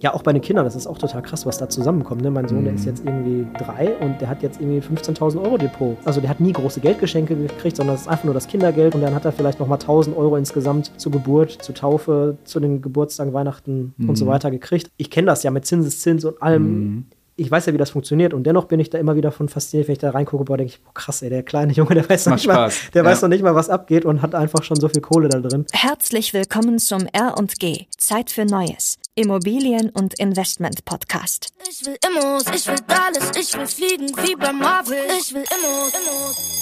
Ja, auch bei den Kindern, das ist auch total krass, was da zusammenkommt. Ne? Mein Sohn, der ist jetzt irgendwie 3 und der hat jetzt irgendwie 15.000 Euro Depot. Also der hat nie große Geldgeschenke gekriegt, sondern das ist einfach nur das Kindergeld. Und dann hat er vielleicht nochmal 1.000 Euro insgesamt zur Geburt, zur Taufe, zu den Geburtstagen, Weihnachten und so weiter gekriegt. Ich kenne das ja mit Zinseszins und allem. Ich weiß ja, wie das funktioniert und dennoch bin ich da immer wieder von fasziniert, wenn ich da reingucke, denke ich, boah, krass, ey, der kleine Junge, der weiß noch nicht mal, was abgeht und hat einfach schon so viel Kohle da drin. Herzlich willkommen zum R&G, Zeit für Neues, Immobilien- und Investment-Podcast. Ich will Immos, ich will alles, ich will fliegen wie bei Marvel, ich will Immos.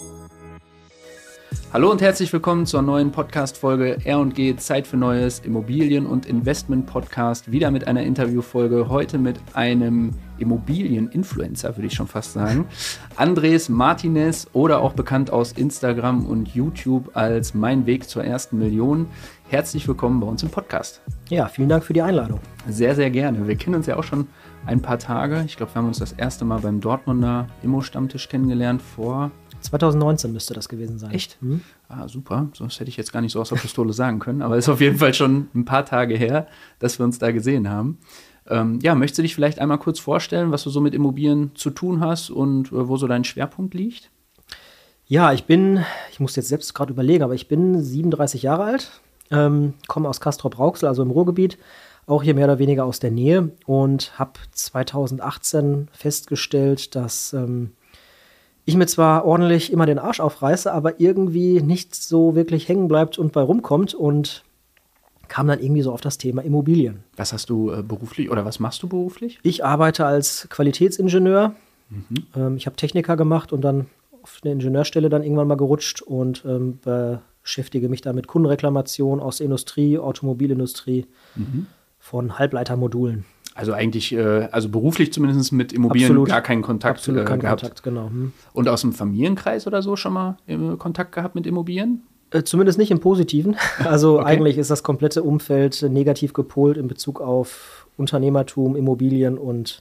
Hallo und herzlich willkommen zur neuen Podcast-Folge R&G, Zeit für Neues, Immobilien- und Investment-Podcast. Wieder mit einer Interviewfolge, heute mit einem Immobilien-Influencer, würde ich schon fast sagen. Andres Martinez oder auch bekannt aus Instagram und YouTube als Mein Weg zur ersten Million. Herzlich willkommen bei uns im Podcast. Ja, vielen Dank für die Einladung. Sehr, sehr gerne. Wir kennen uns ja auch schon ein paar Tage. Ich glaube, wir haben uns das erste Mal beim Dortmunder Immo-Stammtisch kennengelernt vor 2019 müsste das gewesen sein. Echt? Ah, super. Sonst hätte ich jetzt gar nicht so aus der Pistole sagen können. Aber es ist auf jeden Fall schon ein paar Tage her, dass wir uns da gesehen haben. Möchtest du dich vielleicht einmal kurz vorstellen, was du so mit Immobilien zu tun hast und wo so dein Schwerpunkt liegt? Ja, ich muss jetzt selbst gerade überlegen, aber ich bin 37 Jahre alt, komme aus Castrop-Rauxel, also im Ruhrgebiet, auch hier mehr oder weniger aus der Nähe und habe 2018 festgestellt, dass ich mir zwar ordentlich immer den Arsch aufreiße, aber irgendwie nicht so wirklich hängen bleibt und bei rumkommt und kam dann irgendwie so auf das Thema Immobilien. Was hast du beruflich oder was machst du beruflich? Ich arbeite als Qualitätsingenieur. Ich habe Techniker gemacht und dann auf eine Ingenieurstelle dann irgendwann mal gerutscht und beschäftige mich da mit Kundenreklamation aus der Industrie, Automobilindustrie, von Halbleitermodulen. Also eigentlich, beruflich zumindest mit Immobilien Absolut. Gar keinen Kontakt Absolut keinen gehabt. Kontakt, genau. Und aus dem Familienkreis oder so schon mal Kontakt gehabt mit Immobilien? Zumindest nicht im Positiven. Also Okay. Eigentlich ist das komplette Umfeld negativ gepolt in Bezug auf Unternehmertum, Immobilien und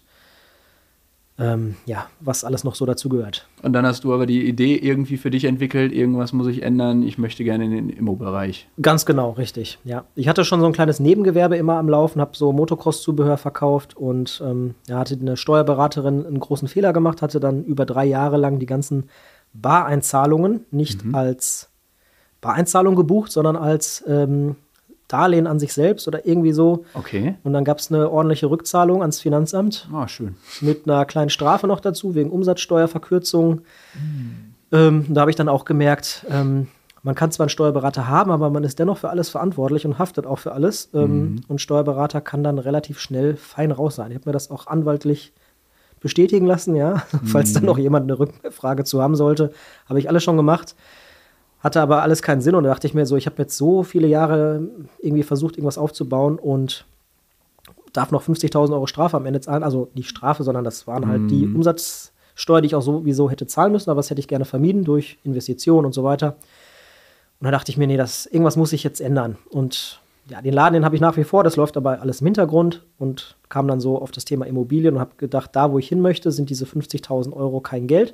was alles noch so dazugehört. Und dann hast du aber die Idee irgendwie für dich entwickelt, irgendwas muss ich ändern, ich möchte gerne in den Immo-Bereich. Ganz genau, richtig. Ja. Ich hatte schon so ein kleines Nebengewerbe immer am Laufen, habe so Motocross-Zubehör verkauft und hatte eine Steuerberaterin einen großen Fehler gemacht, hatte dann über 3 Jahre lang die ganzen Bareinzahlungen nicht als Bareinzahlung gebucht, sondern als Darlehen an sich selbst oder irgendwie so. Okay. Und dann gab es eine ordentliche Rückzahlung ans Finanzamt. Ah, schön. Mit einer kleinen Strafe noch dazu, wegen Umsatzsteuerverkürzung. Da habe ich dann auch gemerkt, man kann zwar einen Steuerberater haben, aber man ist dennoch für alles verantwortlich und haftet auch für alles. Und Steuerberater kann dann relativ schnell fein raus sein. Ich habe mir das auch anwaltlich bestätigen lassen, ja. Falls dann noch jemand eine Rückfrage zu haben sollte, habe ich alles schon gemacht. Hatte aber alles keinen Sinn und da dachte ich mir so, ich habe jetzt so viele Jahre irgendwie versucht, irgendwas aufzubauen und darf noch 50.000 Euro Strafe am Ende zahlen. Also nicht Strafe, sondern das waren halt die Umsatzsteuer, die ich auch sowieso hätte zahlen müssen, aber das hätte ich gerne vermieden durch Investitionen und so weiter. Und da dachte ich mir, nee, irgendwas muss ich jetzt ändern. Und ja, den Laden, den habe ich nach wie vor, das läuft aber alles im Hintergrund und kam dann so auf das Thema Immobilien und habe gedacht, da wo ich hin möchte, sind diese 50.000 Euro kein Geld.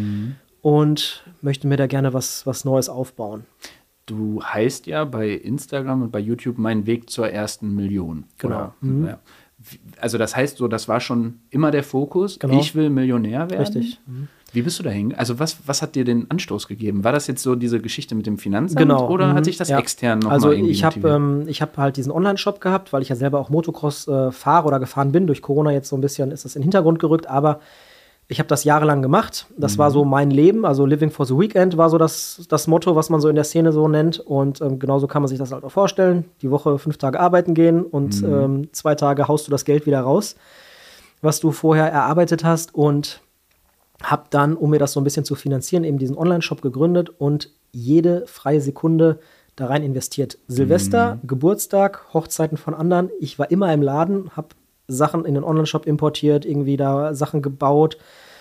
Und möchte mir da gerne was Neues aufbauen. Du heißt ja bei Instagram und bei YouTube Mein Weg zur ersten Million. Genau. Oder? Ja. Also das heißt so, das war schon immer der Fokus. Genau. Ich will Millionär werden. Richtig. Wie bist du dahin? Also was hat dir den Anstoß gegeben? War das jetzt so diese Geschichte mit dem Finanzamt Genau. oder hat sich das extern noch Also mal irgendwie ich habe motiviert? hab halt diesen Online-Shop gehabt, weil ich ja selber auch Motocross fahre oder gefahren bin. Durch Corona jetzt so ein bisschen ist das in den Hintergrund gerückt, aber ich habe das jahrelang gemacht. Das war so mein Leben. Also Living for the Weekend war so das Motto, was man so in der Szene so nennt. Und genauso kann man sich das halt auch vorstellen. Die Woche 5 Tage arbeiten gehen und 2 Tage haust du das Geld wieder raus, was du vorher erarbeitet hast. Und habe dann, um mir das so ein bisschen zu finanzieren, eben diesen Online-Shop gegründet und jede freie Sekunde da rein investiert. Silvester, Geburtstag, Hochzeiten von anderen. Ich war immer im Laden, habe Sachen in den Online-Shop importiert, irgendwie da Sachen gebaut,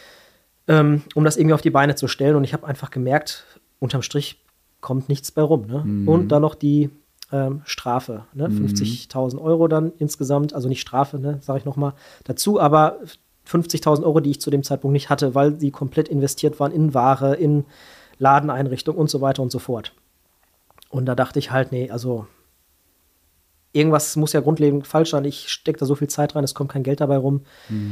um das irgendwie auf die Beine zu stellen. Und ich habe einfach gemerkt, unterm Strich kommt nichts bei rum. Ne? Und dann noch die Strafe, ne? 50.000 Euro dann insgesamt, also nicht Strafe, ne, sage ich nochmal dazu, aber 50.000 Euro, die ich zu dem Zeitpunkt nicht hatte, weil sie komplett investiert waren in Ware, in Ladeneinrichtung und so weiter und so fort. Und da dachte ich halt, nee, also irgendwas muss ja grundlegend falsch sein. Ich stecke da so viel Zeit rein, es kommt kein Geld dabei rum.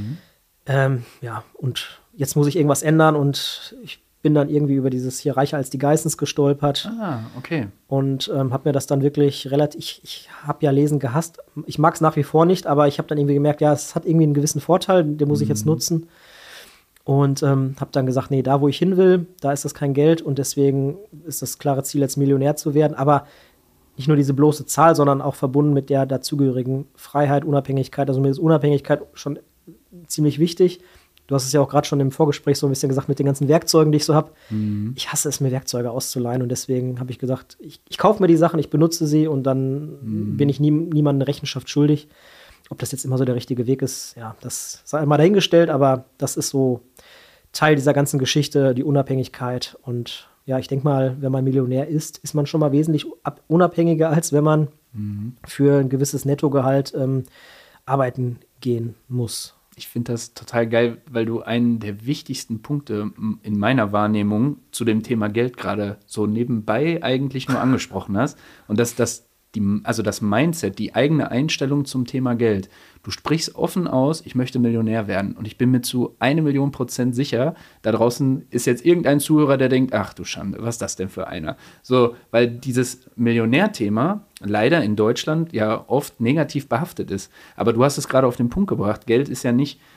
Ja, und jetzt muss ich irgendwas ändern und ich bin dann irgendwie über dieses hier reicher als die Geissens gestolpert. Ah, okay. Und habe mir das dann wirklich ich habe ja Lesen gehasst. Ich mag es nach wie vor nicht, aber ich habe dann irgendwie gemerkt, ja, es hat irgendwie einen gewissen Vorteil, den muss ich jetzt nutzen. Und habe dann gesagt, nee, da wo ich hin will, da ist das kein Geld und deswegen ist das klare Ziel, jetzt Millionär zu werden. Aber nicht nur diese bloße Zahl, sondern auch verbunden mit der dazugehörigen Freiheit, Unabhängigkeit. Also mir ist Unabhängigkeit schon ziemlich wichtig. Du hast es ja auch gerade schon im Vorgespräch so ein bisschen gesagt mit den ganzen Werkzeugen, die ich so habe. Ich hasse es, mir Werkzeuge auszuleihen und deswegen habe ich gesagt, ich kaufe mir die Sachen, ich benutze sie und dann bin ich niemandem Rechenschaft schuldig. Ob das jetzt immer so der richtige Weg ist, ja, das sei mal dahingestellt, aber das ist so Teil dieser ganzen Geschichte, die Unabhängigkeit. Und ja, ich denke mal, wenn man Millionär ist man schon mal wesentlich unabhängiger, als wenn man für ein gewisses Nettogehalt arbeiten gehen muss. Ich finde das total geil, weil du einen der wichtigsten Punkte in meiner Wahrnehmung zu dem Thema Geld gerade so nebenbei eigentlich nur angesprochen hast. Und das Mindset, die eigene Einstellung zum Thema Geld. Du sprichst offen aus, ich möchte Millionär werden. Und ich bin mir zu 1.000.000% sicher, da draußen ist jetzt irgendein Zuhörer, der denkt, ach du Schande, was ist das denn für einer? So, weil dieses Millionärthema leider in Deutschland ja oft negativ behaftet ist. Aber du hast es gerade auf den Punkt gebracht. Geld ist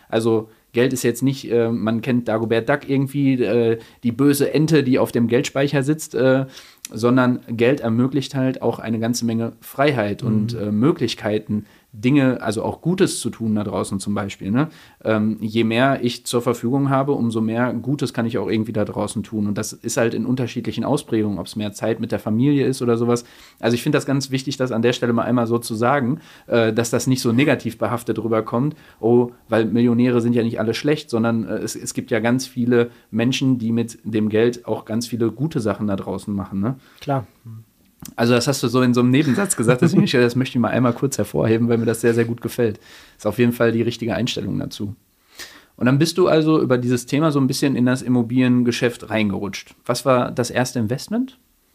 jetzt nicht, man kennt Dagobert Duck irgendwie, die böse Ente, die auf dem Geldspeicher sitzt, sondern Geld ermöglicht halt auch eine ganze Menge Freiheit und Möglichkeiten, Dinge, also auch Gutes zu tun da draußen zum Beispiel. Ne? Je mehr ich zur Verfügung habe, umso mehr Gutes kann ich auch irgendwie da draußen tun. Und das ist halt in unterschiedlichen Ausprägungen, ob es mehr Zeit mit der Familie ist oder sowas. Also ich finde das ganz wichtig, das an der Stelle mal einmal so zu sagen, dass das nicht so negativ behaftet rüberkommt, weil Millionäre sind ja nicht alle schlecht, sondern es gibt ja ganz viele Menschen, die mit dem Geld auch ganz viele gute Sachen da draußen machen. Ne? Klar. Also das hast du so in so einem Nebensatz gesagt, deswegen das möchte ich mal einmal kurz hervorheben, weil mir das sehr, sehr gut gefällt. Ist auf jeden Fall die richtige Einstellung dazu. Und dann bist du also über dieses Thema so ein bisschen in das Immobiliengeschäft reingerutscht. Was war das erste Investment?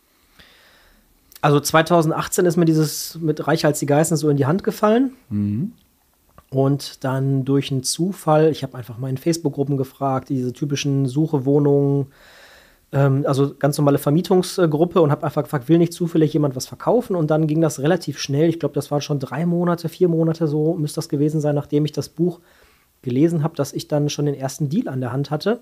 Also 2018 ist mir dieses mit Reicher als die Geißen so in die Hand gefallen. Und dann durch einen Zufall, ich habe einfach mal in Facebook-Gruppen gefragt, diese typischen Suche-Wohnungen, also ganz normale Vermietungsgruppe und habe einfach gefragt, will nicht zufällig jemand was verkaufen? Und dann ging das relativ schnell. Ich glaube, das waren schon 3 Monate, 4 Monate, so müsste das gewesen sein, nachdem ich das Buch gelesen habe, dass ich dann schon den ersten Deal an der Hand hatte.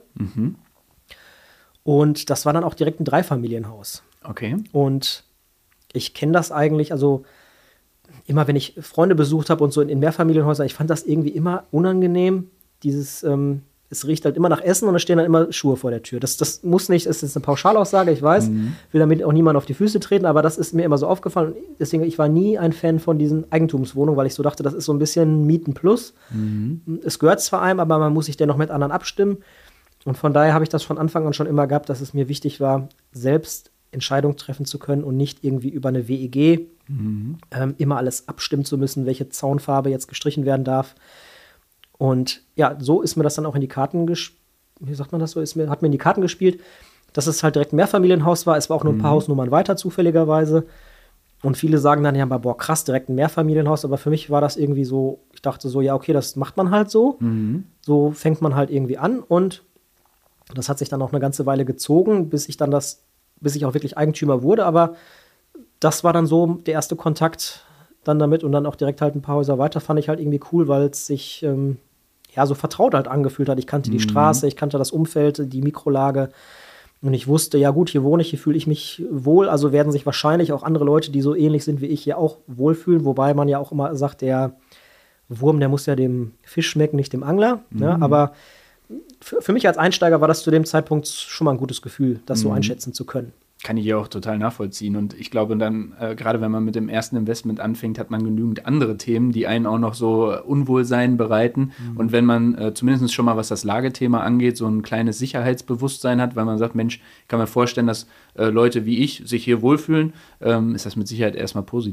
Und das war dann auch direkt ein 3-Familienhaus. Okay. Und ich kenne das eigentlich, also immer wenn ich Freunde besucht habe und so in Mehrfamilienhäusern, ich fand das irgendwie immer unangenehm, dieses es riecht halt immer nach Essen und es stehen dann immer Schuhe vor der Tür. Das muss nicht, ist jetzt eine Pauschalaussage, ich weiß, will damit auch niemand auf die Füße treten, aber das ist mir immer so aufgefallen. Deswegen, ich war nie ein Fan von diesen Eigentumswohnungen, weil ich so dachte, das ist so ein bisschen Mieten plus. Es gehört zwar einem, aber man muss sich dennoch mit anderen abstimmen. Und von daher habe ich das von Anfang an schon immer gehabt, dass es mir wichtig war, selbst Entscheidungen treffen zu können und nicht irgendwie über eine WEG immer alles abstimmen zu müssen, welche Zaunfarbe jetzt gestrichen werden darf. Und ja, so ist mir das dann auch in die Karten wie sagt man das so, hat mir in die Karten gespielt, dass es halt direkt ein Mehrfamilienhaus war. Es war auch nur ein paar Hausnummern weiter, zufälligerweise. Und viele sagen dann, ja, boah, krass, direkt ein Mehrfamilienhaus. Aber für mich war das irgendwie so, ich dachte so, ja, okay, das macht man halt so. So fängt man halt irgendwie an. Und das hat sich dann auch eine ganze Weile gezogen, bis ich auch wirklich Eigentümer wurde. Aber das war dann so der erste Kontakt dann damit und dann auch direkt halt ein paar Häuser weiter, fand ich halt irgendwie cool, weil es sich so vertraut halt angefühlt hat. Ich kannte die Straße, ich kannte das Umfeld, die Mikrolage und ich wusste, ja gut, hier wohne ich, hier fühle ich mich wohl, also werden sich wahrscheinlich auch andere Leute, die so ähnlich sind wie ich, hier auch wohlfühlen, wobei man ja auch immer sagt, der Wurm, der muss ja dem Fisch schmecken, nicht dem Angler, ne? Aber für mich als Einsteiger war das zu dem Zeitpunkt schon mal ein gutes Gefühl, das so einschätzen zu können. Kann ich ja auch total nachvollziehen. Und ich glaube dann, gerade wenn man mit dem ersten Investment anfängt, hat man genügend andere Themen, die einen auch noch so Unwohlsein bereiten. Und wenn man zumindest schon mal, was das Lagethema angeht, so ein kleines Sicherheitsbewusstsein hat, weil man sagt, Mensch, ich kann mir vorstellen, dass Leute wie ich sich hier wohlfühlen, ist das mit Sicherheit erstmal positiv.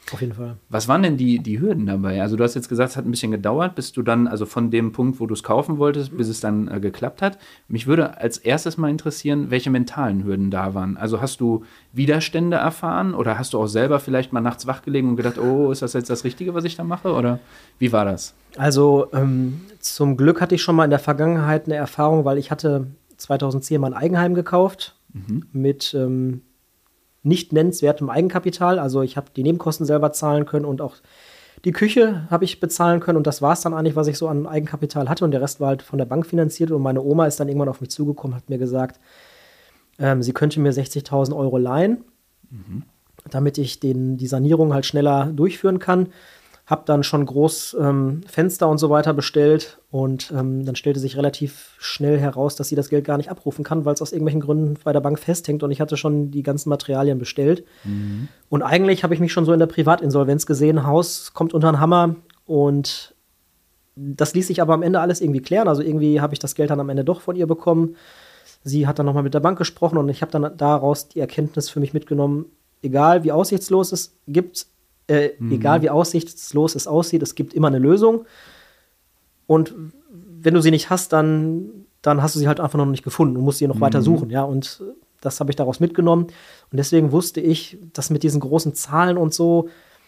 Auf jeden Fall. Was waren denn die Hürden dabei? Also du hast jetzt gesagt, es hat ein bisschen gedauert, bis du dann, also von dem Punkt, wo du es kaufen wolltest, bis es dann geklappt hat. Mich würde als erstes mal interessieren, welche mentalen Hürden da waren. Also hast du Widerstände erfahren oder hast du auch selber vielleicht mal nachts wachgelegen und gedacht, oh, ist das jetzt das Richtige, was ich da mache? Oder wie war das? Also zum Glück hatte ich schon mal in der Vergangenheit eine Erfahrung, weil ich hatte 2010 mal ein Eigenheim gekauft mit nicht nennenswertem Eigenkapital. Also ich habe die Nebenkosten selber zahlen können und auch die Küche habe ich bezahlen können. Und das war es dann eigentlich, was ich so an Eigenkapital hatte. Und der Rest war halt von der Bank finanziert. Und meine Oma ist dann irgendwann auf mich zugekommen, hat mir gesagt, sie könnte mir 60.000 Euro leihen, damit ich die Sanierung halt schneller durchführen kann. Habe dann schon groß Fenster und so weiter bestellt. Und dann stellte sich relativ schnell heraus, dass sie das Geld gar nicht abrufen kann, weil es aus irgendwelchen Gründen bei der Bank festhängt. Und ich hatte schon die ganzen Materialien bestellt. Und eigentlich habe ich mich schon so in der Privatinsolvenz gesehen. Haus kommt unter den Hammer. Und das ließ sich aber am Ende alles irgendwie klären. Also irgendwie habe ich das Geld dann am Ende doch von ihr bekommen. Sie hat dann nochmal mit der Bank gesprochen. Und ich habe dann daraus die Erkenntnis für mich mitgenommen, egal wie aussichtslos es egal wie aussichtslos es aussieht, es gibt immer eine Lösung. Und wenn du sie nicht hast, dann hast du sie halt einfach noch nicht gefunden und musst sie noch weiter suchen. Ja? Und das habe ich daraus mitgenommen. Und deswegen wusste ich, dass mit diesen großen Zahlen und so,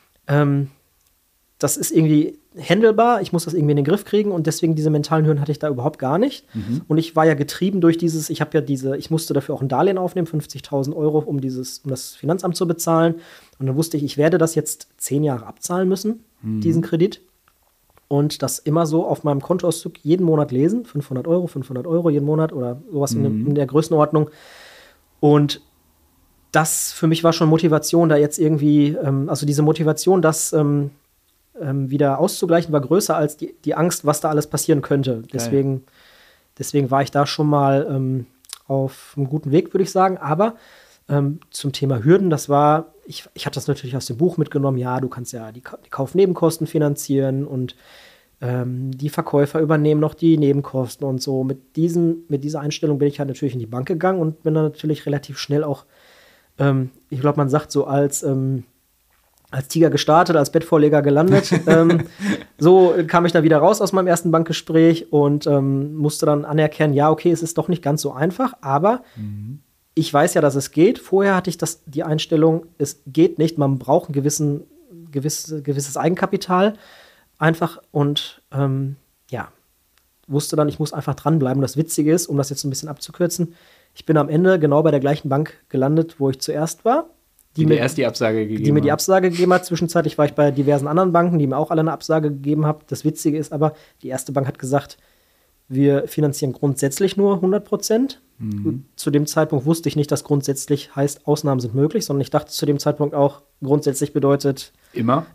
das ist irgendwie handelbar. Ich muss das irgendwie in den Griff kriegen. Und deswegen diese mentalen Hürden hatte ich da überhaupt gar nicht. Und ich war ja getrieben durch ich musste dafür auch ein Darlehen aufnehmen, 50.000 Euro, um das Finanzamt zu bezahlen. Und dann wusste ich werde das jetzt 10 Jahre abzahlen müssen, diesen Kredit. Und das immer so auf meinem Kontoauszug jeden Monat lesen. 500 Euro jeden Monat oder sowas in der Größenordnung. Und das für mich war schon Motivation, da jetzt irgendwie, also diese Motivation, das wieder auszugleichen, war größer als die Angst, was da alles passieren könnte. Deswegen war ich da schon mal auf einem guten Weg, würde ich sagen. Aber zum Thema Hürden, ich hatte das natürlich aus dem Buch mitgenommen, ja, du kannst ja die Kaufnebenkosten finanzieren und die Verkäufer übernehmen noch die Nebenkosten und so. Mit dieser Einstellung bin ich halt natürlich in die Bank gegangen und bin dann natürlich relativ schnell auch, ich glaube, man sagt so als Tiger gestartet, als Bettvorleger gelandet. So kam ich dann wieder raus aus meinem ersten Bankgespräch und musste dann anerkennen, ja, okay, es ist doch nicht ganz so einfach, aber ich weiß ja, dass es geht. Vorher hatte ich die Einstellung, es geht nicht, man braucht ein gewisses Eigenkapital einfach und wusste dann, ich muss einfach dranbleiben. Und das Witzige ist, um das jetzt ein bisschen abzukürzen, ich bin am Ende genau bei der gleichen Bank gelandet, wo ich zuerst war. Die mir die Absage gegeben hat. Zwischenzeitlich war ich bei diversen anderen Banken, die mir auch alle eine Absage gegeben haben. Das Witzige ist aber, die erste Bank hat gesagt, wir finanzieren grundsätzlich nur 100%. Zu dem Zeitpunkt wusste ich nicht, dass grundsätzlich heißt, Ausnahmen sind möglich, sondern ich dachte zu dem Zeitpunkt auch, grundsätzlich bedeutet immer.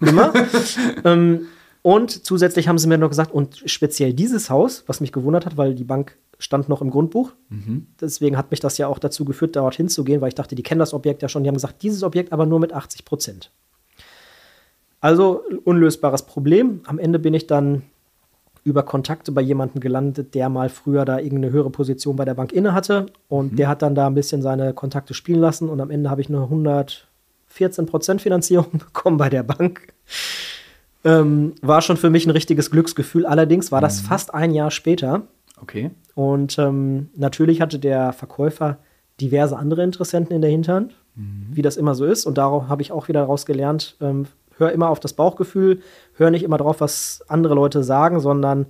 Und zusätzlich haben sie mir noch gesagt, und speziell dieses Haus, was mich gewundert hat, weil die Bank stand noch im Grundbuch. Deswegen hat mich das ja auch dazu geführt, dorthin zu gehen, weil ich dachte, die kennen das Objekt ja schon. Die haben gesagt, dieses Objekt aber nur mit 80%. Also unlösbares Problem. Am Ende bin ich dann über Kontakte bei jemandem gelandet, der mal früher da irgendeine höhere Position bei der Bank inne hatte. Und der hat dann da ein bisschen seine Kontakte spielen lassen. Und am Ende habe ich eine 114% Finanzierung bekommen bei der Bank. War schon für mich ein richtiges Glücksgefühl. Allerdings war das fast ein Jahr später. Okay. Und natürlich hatte der Verkäufer diverse andere Interessenten in der Hinterhand, wie das immer so ist. Und darauf habe ich auch wieder daraus gelernt, hör immer auf das Bauchgefühl, hör nicht immer drauf, was andere Leute sagen, sondern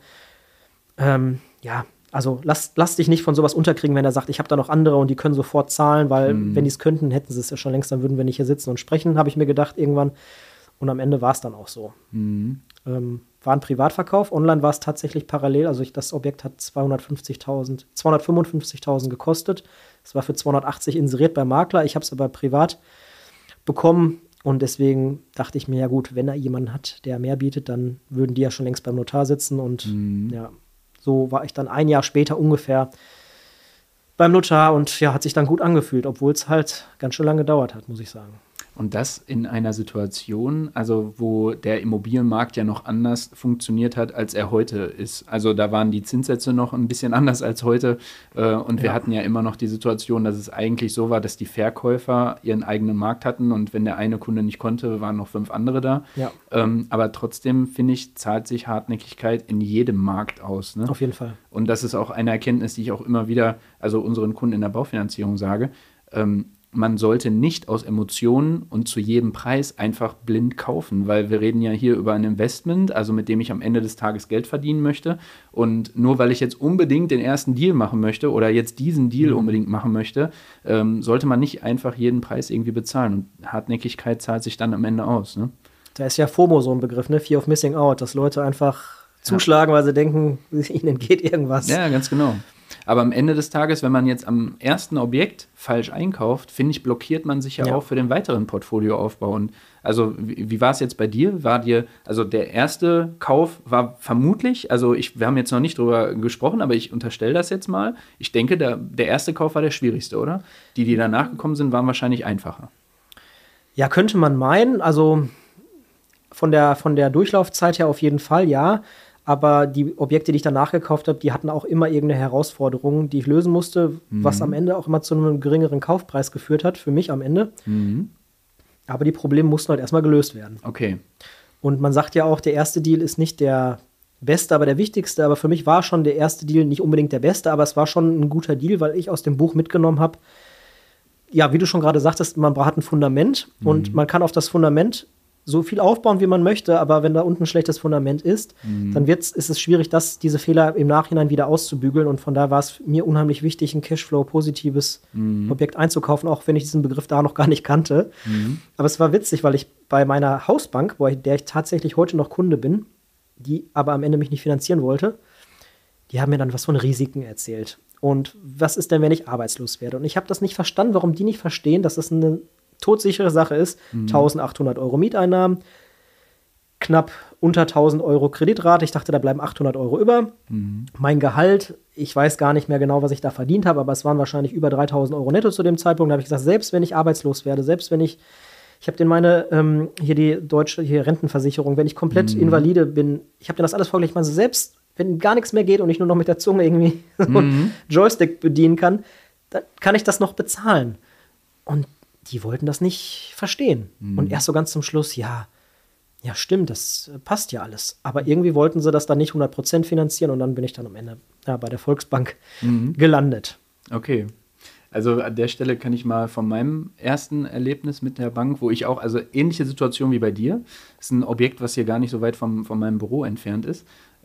also lass dich nicht von sowas unterkriegen, wenn er sagt, ich habe da noch andere und die können sofort zahlen, weil wenn die es könnten, hätten sie es ja schon längst, dann würden wir nicht hier sitzen und sprechen, habe ich mir gedacht irgendwann. Und am Ende war es dann auch so. War ein Privatverkauf. Online war es tatsächlich parallel. Also das Objekt hat 255.000 gekostet. Es war für 280 inseriert beim Makler. Ich habe es aber privat bekommen. Und deswegen dachte ich mir, ja gut, wenn er jemanden hat, der mehr bietet, dann würden die ja schon längst beim Notar sitzen. Und so war ich dann ein Jahr später ungefähr beim Notar. Und ja, hat sich dann gut angefühlt, obwohl es halt ganz schön lange gedauert hat, muss ich sagen. Und das in einer Situation, also wo der Immobilienmarkt ja noch anders funktioniert hat, als er heute ist. Also da waren die Zinssätze noch ein bisschen anders als heute. Und wir hatten ja immer noch die Situation, dass es eigentlich so war, dass die Verkäufer ihren eigenen Markt hatten und wenn der eine Kunde nicht konnte, waren noch 5 andere da. Ja. Aber trotzdem, finde ich, zahlt sich Hartnäckigkeit in jedem Markt aus. Ne? Auf jeden Fall. Und das ist auch eine Erkenntnis, die ich auch immer wieder, also unseren Kunden in der Baufinanzierung sage. Man sollte nicht aus Emotionen und zu jedem Preis einfach blind kaufen, weil wir reden ja hier über ein Investment, also mit dem ich am Ende des Tages Geld verdienen möchte. Und nur weil ich jetzt unbedingt den ersten Deal machen möchte oder jetzt diesen Deal unbedingt machen möchte, sollte man nicht einfach jeden Preis irgendwie bezahlen. Und Hartnäckigkeit zahlt sich dann am Ende aus. Ne? Da ist ja FOMO so ein Begriff, ne? Fear of Missing Out, dass Leute einfach zuschlagen, weil sie denken, ihnen entgeht irgendwas. Ja, ganz genau. Aber am Ende des Tages, wenn man jetzt am ersten Objekt falsch einkauft, finde ich, blockiert man sich ja auch für den weiteren Portfolioaufbau. Und also wie war es jetzt bei dir? Also der erste Kauf war vermutlich, also wir haben jetzt noch nicht drüber gesprochen, aber ich unterstelle das jetzt mal. Ich denke, der erste Kauf war der schwierigste, oder? Die danach gekommen sind, waren wahrscheinlich einfacher. Ja, könnte man meinen. Also von der Durchlaufzeit her auf jeden Fall, ja. Aber die Objekte, die ich danach gekauft habe, die hatten auch immer irgendeine Herausforderung, die ich lösen musste, was am Ende auch immer zu einem geringeren Kaufpreis geführt hat, für mich am Ende. Aber die Probleme mussten halt erstmal gelöst werden. Okay. Und man sagt ja auch, der erste Deal ist nicht der beste, aber der wichtigste. Aber für mich war schon der erste Deal nicht unbedingt der beste, aber es war schon ein guter Deal, weil ich aus dem Buch mitgenommen habe, ja, wie du schon gerade sagtest, man hat ein Fundament und man kann auf das Fundament so viel aufbauen, wie man möchte, aber wenn da unten ein schlechtes Fundament ist, dann ist es schwierig, diese Fehler im Nachhinein wieder auszubügeln. Und von daher war es mir unheimlich wichtig, ein Cashflow-positives Objekt einzukaufen, auch wenn ich diesen Begriff da noch gar nicht kannte. Aber es war witzig, weil ich bei meiner Hausbank, der ich tatsächlich heute noch Kunde bin, die aber am Ende mich nicht finanzieren wollte, die haben mir dann was von Risiken erzählt. Und was ist denn, wenn ich arbeitslos werde? Und ich habe das nicht verstanden, warum die nicht verstehen, dass das eine todsichere Sache ist. 1.800 Euro Mieteinnahmen, knapp unter 1.000 Euro Kreditrate. Ich dachte, da bleiben 800 Euro über. Mein Gehalt, ich weiß gar nicht mehr genau, was ich da verdient habe, aber es waren wahrscheinlich über 3.000 Euro netto zu dem Zeitpunkt. Da habe ich gesagt, selbst wenn ich arbeitslos werde, selbst wenn ich habe denen hier die deutsche Rentenversicherung, wenn ich komplett invalide bin, ich habe denen das alles vorgelegt. Ich meine, selbst wenn gar nichts mehr geht und ich nur noch mit der Zunge irgendwie so einen Joystick bedienen kann, dann kann ich das noch bezahlen. Und die wollten das nicht verstehen. Und erst so ganz zum Schluss, ja, stimmt, das passt ja alles. Aber irgendwie wollten sie das dann nicht 100% finanzieren und dann bin ich dann am Ende bei der Volksbank gelandet. Okay. Also an der Stelle kann ich mal von meinem ersten Erlebnis mit der Bank, wo ich auch, also ähnliche Situation wie bei dir, ist ein Objekt, was hier gar nicht so weit von meinem Büro entfernt ist,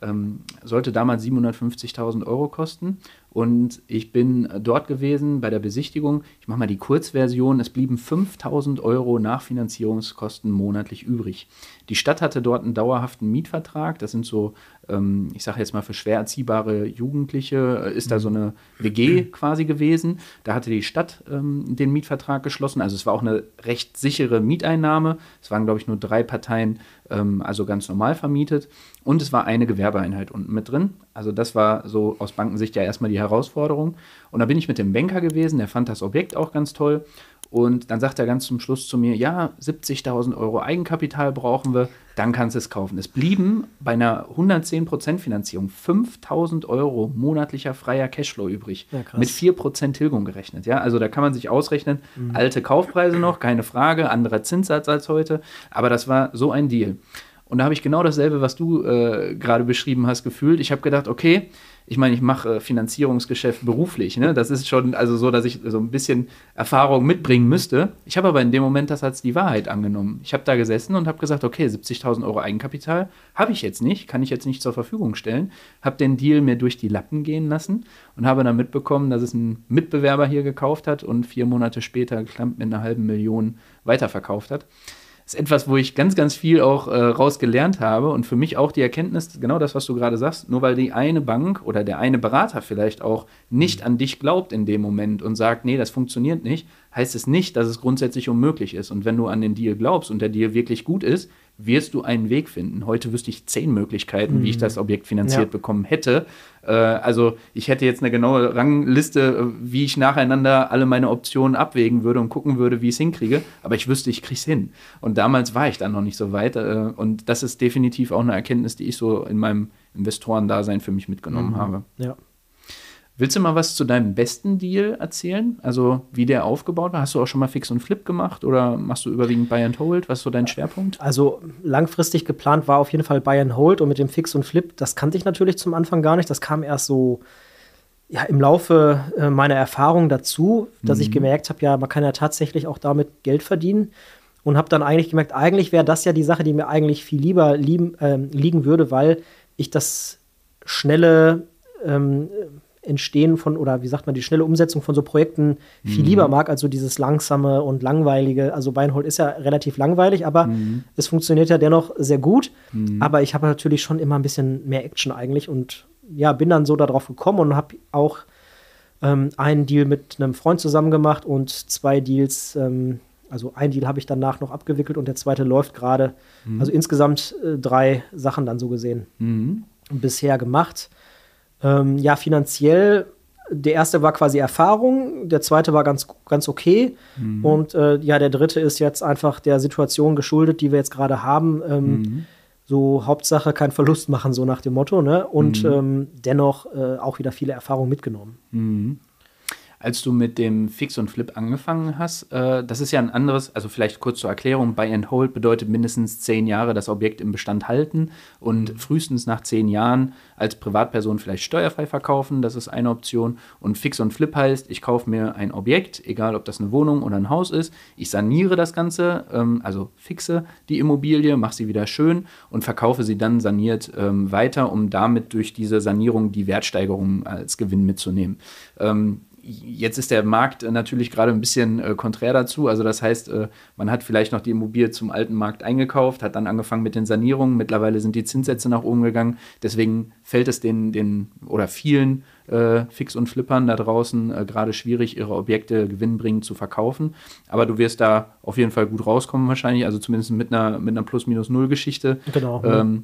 sollte damals 750.000 Euro kosten und ich bin dort gewesen bei der Besichtigung. Ich mache mal die Kurzversion. Es blieben 5.000 Euro Nachfinanzierungskosten monatlich übrig. Die Stadt hatte dort einen dauerhaften Mietvertrag. Das sind so, ich sage jetzt mal für schwer erziehbare Jugendliche, ist da so eine WG quasi gewesen. Da hatte die Stadt den Mietvertrag geschlossen. Also es war auch eine recht sichere Mieteinnahme. Es waren, glaube ich, nur 3 Parteien, also ganz normal vermietet. Und es war eine Gewerbeeinheit unten mit drin. Also das war so aus Bankensicht ja erstmal die Herausforderung. Und da bin ich mit dem Banker gewesen, der fand das Objekt auch ganz toll. Und dann sagt er ganz zum Schluss zu mir, ja, 70.000 Euro Eigenkapital brauchen wir, dann kannst du es kaufen. Es blieben bei einer 110% Finanzierung 5.000 Euro monatlicher freier Cashflow übrig. Ja, mit 4% Tilgung gerechnet. Ja? Also da kann man sich ausrechnen, alte Kaufpreise noch, keine Frage, anderer Zinssatz als heute. Aber das war so ein Deal. Und da habe ich genau dasselbe, was du gerade beschrieben hast, gefühlt. Ich habe gedacht, okay, ich meine, ich mache Finanzierungsgeschäft beruflich. Ne? Das ist schon also so, dass ich so ein bisschen Erfahrung mitbringen müsste. Ich habe aber in dem Moment das als die Wahrheit angenommen. Ich habe da gesessen und habe gesagt, okay, 70.000 Euro Eigenkapital habe ich jetzt nicht, kann ich jetzt nicht zur Verfügung stellen. Habe den Deal mir durch die Lappen gehen lassen und habe dann mitbekommen, dass es ein Mitbewerber hier gekauft hat und 4 Monate später knapp mit 500.000 weiterverkauft hat. Das ist etwas, wo ich ganz, ganz viel auch rausgelernt habe und für mich auch die Erkenntnis, genau das, was du gerade sagst, nur weil die eine Bank oder der eine Berater vielleicht auch nicht an dich glaubt in dem Moment und sagt, nee, das funktioniert nicht, heißt es nicht, dass es grundsätzlich unmöglich ist. Und wenn du an den Deal glaubst und der Deal wirklich gut ist, wirst du einen Weg finden. Heute wüsste ich 10 Möglichkeiten, wie ich das Objekt finanziert bekommen hätte. Also ich hätte jetzt eine genaue Rangliste, wie ich nacheinander alle meine Optionen abwägen würde und gucken würde, wie ich es hinkriege. Aber ich wüsste, ich kriege es hin. Und damals war ich dann noch nicht so weit. Und das ist definitiv auch eine Erkenntnis, die ich so in meinem Investorendasein für mich mitgenommen habe. Ja. Willst du mal was zu deinem besten Deal erzählen? Also wie der aufgebaut war? Hast du auch schon mal Fix und Flip gemacht oder machst du überwiegend Buy and Hold? Was ist so dein Schwerpunkt? Also langfristig geplant war auf jeden Fall Buy and Hold und mit dem Fix und Flip, das kannte ich natürlich zum Anfang gar nicht. Das kam erst so im Laufe meiner Erfahrung dazu, dass ich gemerkt habe, ja, man kann ja tatsächlich auch damit Geld verdienen und habe dann eigentlich gemerkt, eigentlich wäre das ja die Sache, die mir eigentlich viel lieber liegen würde, weil ich das schnelle Entstehen von, oder wie sagt man, die schnelle Umsetzung von so Projekten viel lieber mag, als so dieses langsame und langweilige. Also Buy and Hold ist ja relativ langweilig, aber es funktioniert ja dennoch sehr gut. Aber ich habe natürlich schon immer ein bisschen mehr Action eigentlich und ja, bin dann so darauf gekommen und habe auch einen Deal mit einem Freund zusammen gemacht und 2 Deals, also ein Deal habe ich danach noch abgewickelt und der zweite läuft gerade. Also insgesamt 3 Sachen dann so gesehen bisher gemacht. Ja, finanziell, der erste war quasi Erfahrung, der zweite war ganz okay. Und ja, der dritte ist jetzt einfach der Situation geschuldet, die wir jetzt gerade haben. So Hauptsache kein Verlust machen, so nach dem Motto, ne? Und dennoch auch wieder viele Erfahrungen mitgenommen. Als du mit dem Fix und Flip angefangen hast, das ist ja ein anderes, also vielleicht kurz zur Erklärung, Buy and Hold bedeutet mindestens 10 Jahre das Objekt im Bestand halten und frühestens nach 10 Jahren als Privatperson vielleicht steuerfrei verkaufen, das ist eine Option. Und Fix und Flip heißt, ich kaufe mir ein Objekt, egal ob das eine Wohnung oder ein Haus ist, ich saniere das Ganze, also fixe die Immobilie, mache sie wieder schön und verkaufe sie dann saniert weiter, um damit durch diese Sanierung die Wertsteigerung als Gewinn mitzunehmen. Jetzt ist der Markt natürlich gerade ein bisschen konträr dazu. Also das heißt, man hat vielleicht noch die Immobilie zum alten Markt eingekauft, hat dann angefangen mit den Sanierungen. Mittlerweile sind die Zinssätze nach oben gegangen. Deswegen fällt es den oder vielen Fix- und Flippern da draußen gerade schwierig, ihre Objekte gewinnbringend zu verkaufen. Aber du wirst da auf jeden Fall gut rauskommen wahrscheinlich, also zumindest mit einer Plus-Minus-Null-Geschichte. Genau.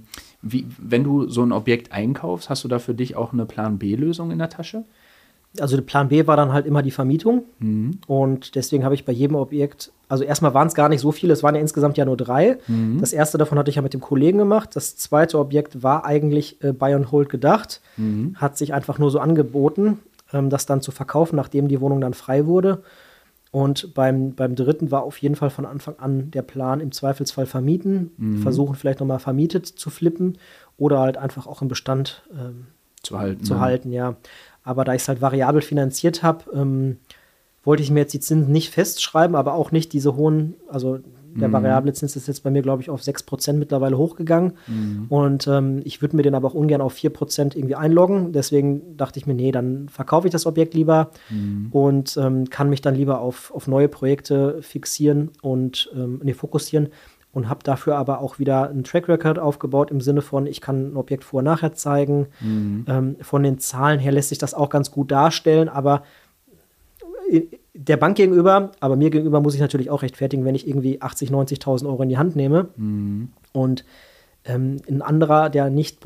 Wenn du so ein Objekt einkaufst, hast du da für dich auch eine Plan-B-Lösung in der Tasche? Also der Plan B war dann halt immer die Vermietung. Und deswegen habe ich bei jedem Objekt, also erstmal waren es gar nicht so viele, es waren ja insgesamt ja nur 3. Das erste davon hatte ich ja mit dem Kollegen gemacht. Das zweite Objekt war eigentlich Buy and Hold gedacht. Hat sich einfach nur so angeboten, das dann zu verkaufen, nachdem die Wohnung dann frei wurde. Und beim dritten war auf jeden Fall von Anfang an der Plan, im Zweifelsfall vermieten, versuchen vielleicht nochmal vermietet zu flippen oder halt einfach auch im Bestand zu halten, ja. Aber da ich es halt variabel finanziert habe, wollte ich mir jetzt die Zinsen nicht festschreiben, aber auch nicht diese hohen, also der variable Zins ist jetzt bei mir, glaube ich, auf 6% mittlerweile hochgegangen. Und ich würde mir den aber auch ungern auf 4% irgendwie einloggen. Deswegen dachte ich mir, nee, dann verkaufe ich das Objekt lieber und kann mich dann lieber auf neue Projekte fixieren und fokussieren. Und habe dafür aber auch wieder einen Track Record aufgebaut im Sinne von, ich kann ein Objekt vor- und nachher zeigen. Von den Zahlen her lässt sich das auch ganz gut darstellen, aber der Bank gegenüber, aber mir gegenüber muss ich natürlich auch rechtfertigen, wenn ich irgendwie 80.000, 90.000 Euro in die Hand nehme. Und ein anderer, der nicht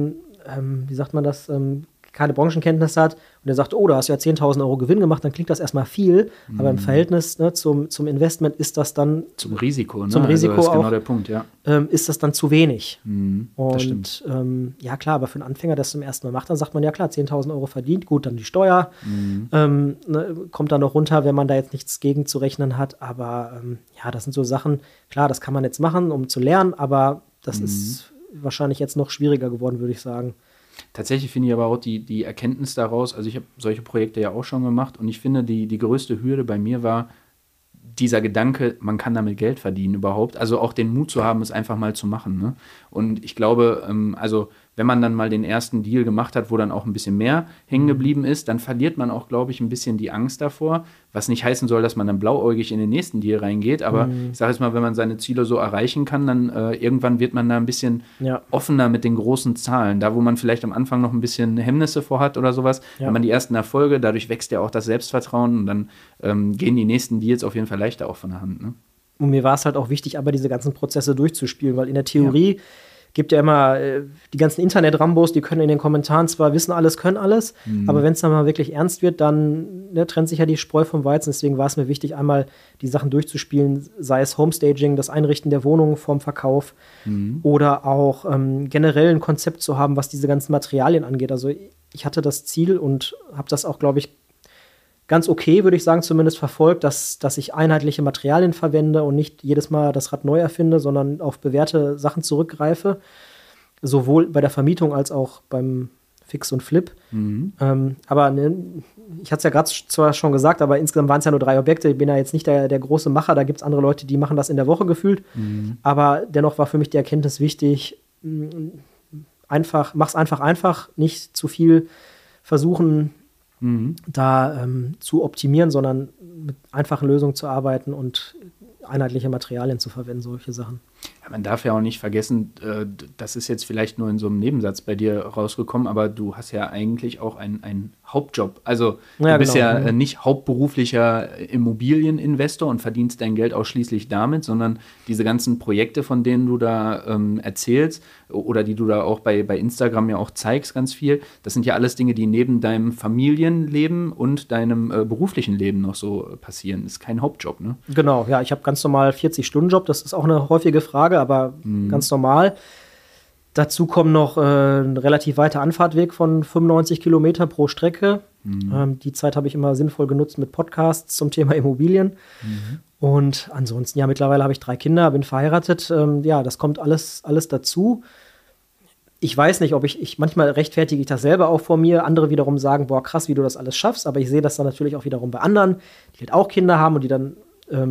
keine Branchenkenntnis hat und der sagt, oh, da hast du ja 10.000 Euro Gewinn gemacht, dann klingt das erstmal viel, aber im Verhältnis zum Investment ist das dann zum Risiko, ne? Zum Risiko also das ist genau auch, der Punkt, ja. Ist das dann zu wenig. Das stimmt. Ja klar, aber für einen Anfänger, der es zum ersten Mal macht, dann sagt man, ja klar, 10.000 Euro verdient, gut, dann die Steuer kommt dann noch runter, wenn man da jetzt nichts gegen zu rechnen hat, aber ja, das sind so Sachen, klar, das kann man jetzt machen, um zu lernen, aber das ist wahrscheinlich jetzt noch schwieriger geworden, würde ich sagen. Tatsächlich finde ich aber auch die Erkenntnis daraus, also ich habe solche Projekte ja auch schon gemacht und ich finde, die größte Hürde bei mir war dieser Gedanke, man kann damit Geld verdienen überhaupt, also auch den Mut zu haben, es einfach mal zu machen, ne? Und ich glaube, also wenn man dann mal den ersten Deal gemacht hat, wo dann auch ein bisschen mehr hängen geblieben ist, dann verliert man auch, glaube ich, ein bisschen die Angst davor, was nicht heißen soll, dass man dann blauäugig in den nächsten Deal reingeht, aber ich sage jetzt mal, wenn man seine Ziele so erreichen kann, dann irgendwann wird man da ein bisschen offener mit den großen Zahlen, da wo man vielleicht am Anfang noch ein bisschen Hemmnisse vor hat oder sowas, wenn man die ersten Erfolge, dadurch wächst ja auch das Selbstvertrauen und dann gehen die nächsten Deals auf jeden Fall leichter auch von der Hand, ne? Und mir war es halt auch wichtig, aber diese ganzen Prozesse durchzuspielen, weil in der Theorie gibt ja immer die ganzen Internet-Rambos, die können in den Kommentaren zwar wissen alles, können alles, aber wenn es dann mal wirklich ernst wird, dann trennt sich ja die Spreu vom Weizen. Deswegen war es mir wichtig, einmal die Sachen durchzuspielen, sei es Homestaging, das Einrichten der Wohnung vorm Verkauf oder auch generell ein Konzept zu haben, was diese ganzen Materialien angeht. Also ich hatte das Ziel und habe das auch, glaube ich, ganz okay, würde ich sagen, zumindest verfolgt, dass ich einheitliche Materialien verwende und nicht jedes Mal das Rad neu erfinde, sondern auf bewährte Sachen zurückgreife. Sowohl bei der Vermietung als auch beim Fix und Flip. Aber ich hatte es ja gerade zwar schon gesagt, aber insgesamt waren es ja nur 3 Objekte. Ich bin ja jetzt nicht der große Macher. Da gibt es andere Leute, die machen das in der Woche gefühlt. Aber dennoch war für mich die Erkenntnis wichtig, mach's einfach, nicht zu viel versuchen, da zu optimieren, sondern mit einfachen Lösungen zu arbeiten und einheitliche Materialien zu verwenden, solche Sachen. Ja, man darf ja auch nicht vergessen, das ist jetzt vielleicht nur in so einem Nebensatz bei dir rausgekommen, aber du hast ja eigentlich auch einen Hauptjob. Also du bist nicht hauptberuflicher Immobilieninvestor und verdienst dein Geld ausschließlich damit, sondern diese ganzen Projekte, von denen du da erzählst oder die du da auch bei Instagram ja auch zeigst, ganz viel, das sind ja alles Dinge, die neben deinem Familienleben und deinem beruflichen Leben noch so passieren. Das ist kein Hauptjob, ne? Genau, ja, ich habe ganz normal 40-Stunden-Job, das ist auch eine häufige Frage, aber ganz normal. Dazu kommen noch ein relativ weiter Anfahrtweg von 95 Kilometer pro Strecke. Die Zeit habe ich immer sinnvoll genutzt mit Podcasts zum Thema Immobilien. Und ansonsten, ja, mittlerweile habe ich 3 Kinder, bin verheiratet. Das kommt alles dazu. Ich weiß nicht, ob manchmal rechtfertige ich das selber auch vor mir. Andere wiederum sagen, boah, krass, wie du das alles schaffst. Aber ich sehe das dann natürlich auch wiederum bei anderen, die halt auch Kinder haben und die dann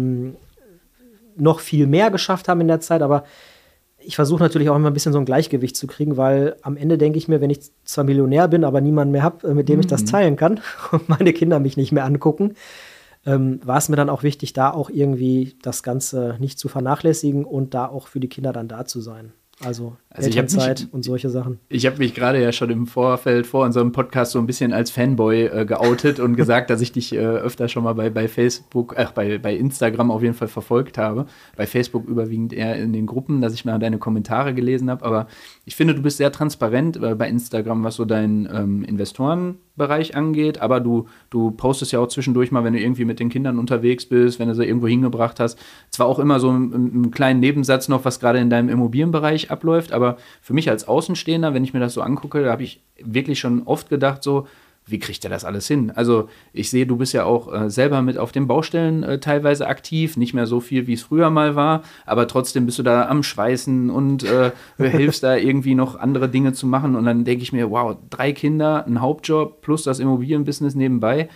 noch viel mehr geschafft haben in der Zeit. Aber ich versuche natürlich auch immer ein bisschen so ein Gleichgewicht zu kriegen, weil am Ende denke ich mir, wenn ich zwar Millionär bin, aber niemanden mehr habe, mit dem ich das teilen kann und meine Kinder mich nicht mehr angucken, war es mir dann auch wichtig, da auch irgendwie das Ganze nicht zu vernachlässigen und da auch für die Kinder dann da zu sein. Also Elternzeit und solche Sachen. Ich habe mich gerade ja schon im Vorfeld vor unserem Podcast so ein bisschen als Fanboy geoutet und gesagt, dass ich dich öfter schon mal bei Facebook, bei Instagram auf jeden Fall verfolgt habe. Bei Facebook überwiegend eher in den Gruppen, dass ich mal deine Kommentare gelesen habe. Aber ich finde, du bist sehr transparent bei Instagram, was so deinen Investorenbereich angeht. Aber du postest ja auch zwischendurch mal, wenn du irgendwie mit den Kindern unterwegs bist, wenn du sie irgendwo hingebracht hast. Zwar auch immer so einen kleinen Nebensatz noch, was gerade in deinem Immobilienbereich abläuft, aber für mich als Außenstehender, wenn ich mir das so angucke, da habe ich wirklich schon oft gedacht so, wie kriegt er das alles hin? Also ich sehe, du bist ja auch selber mit auf den Baustellen teilweise aktiv, nicht mehr so viel, wie es früher mal war, aber trotzdem bist du da am Schweißen und hilfst da irgendwie noch andere Dinge zu machen und dann denke ich mir, wow, 3 Kinder, ein Hauptjob plus das Immobilienbusiness nebenbei,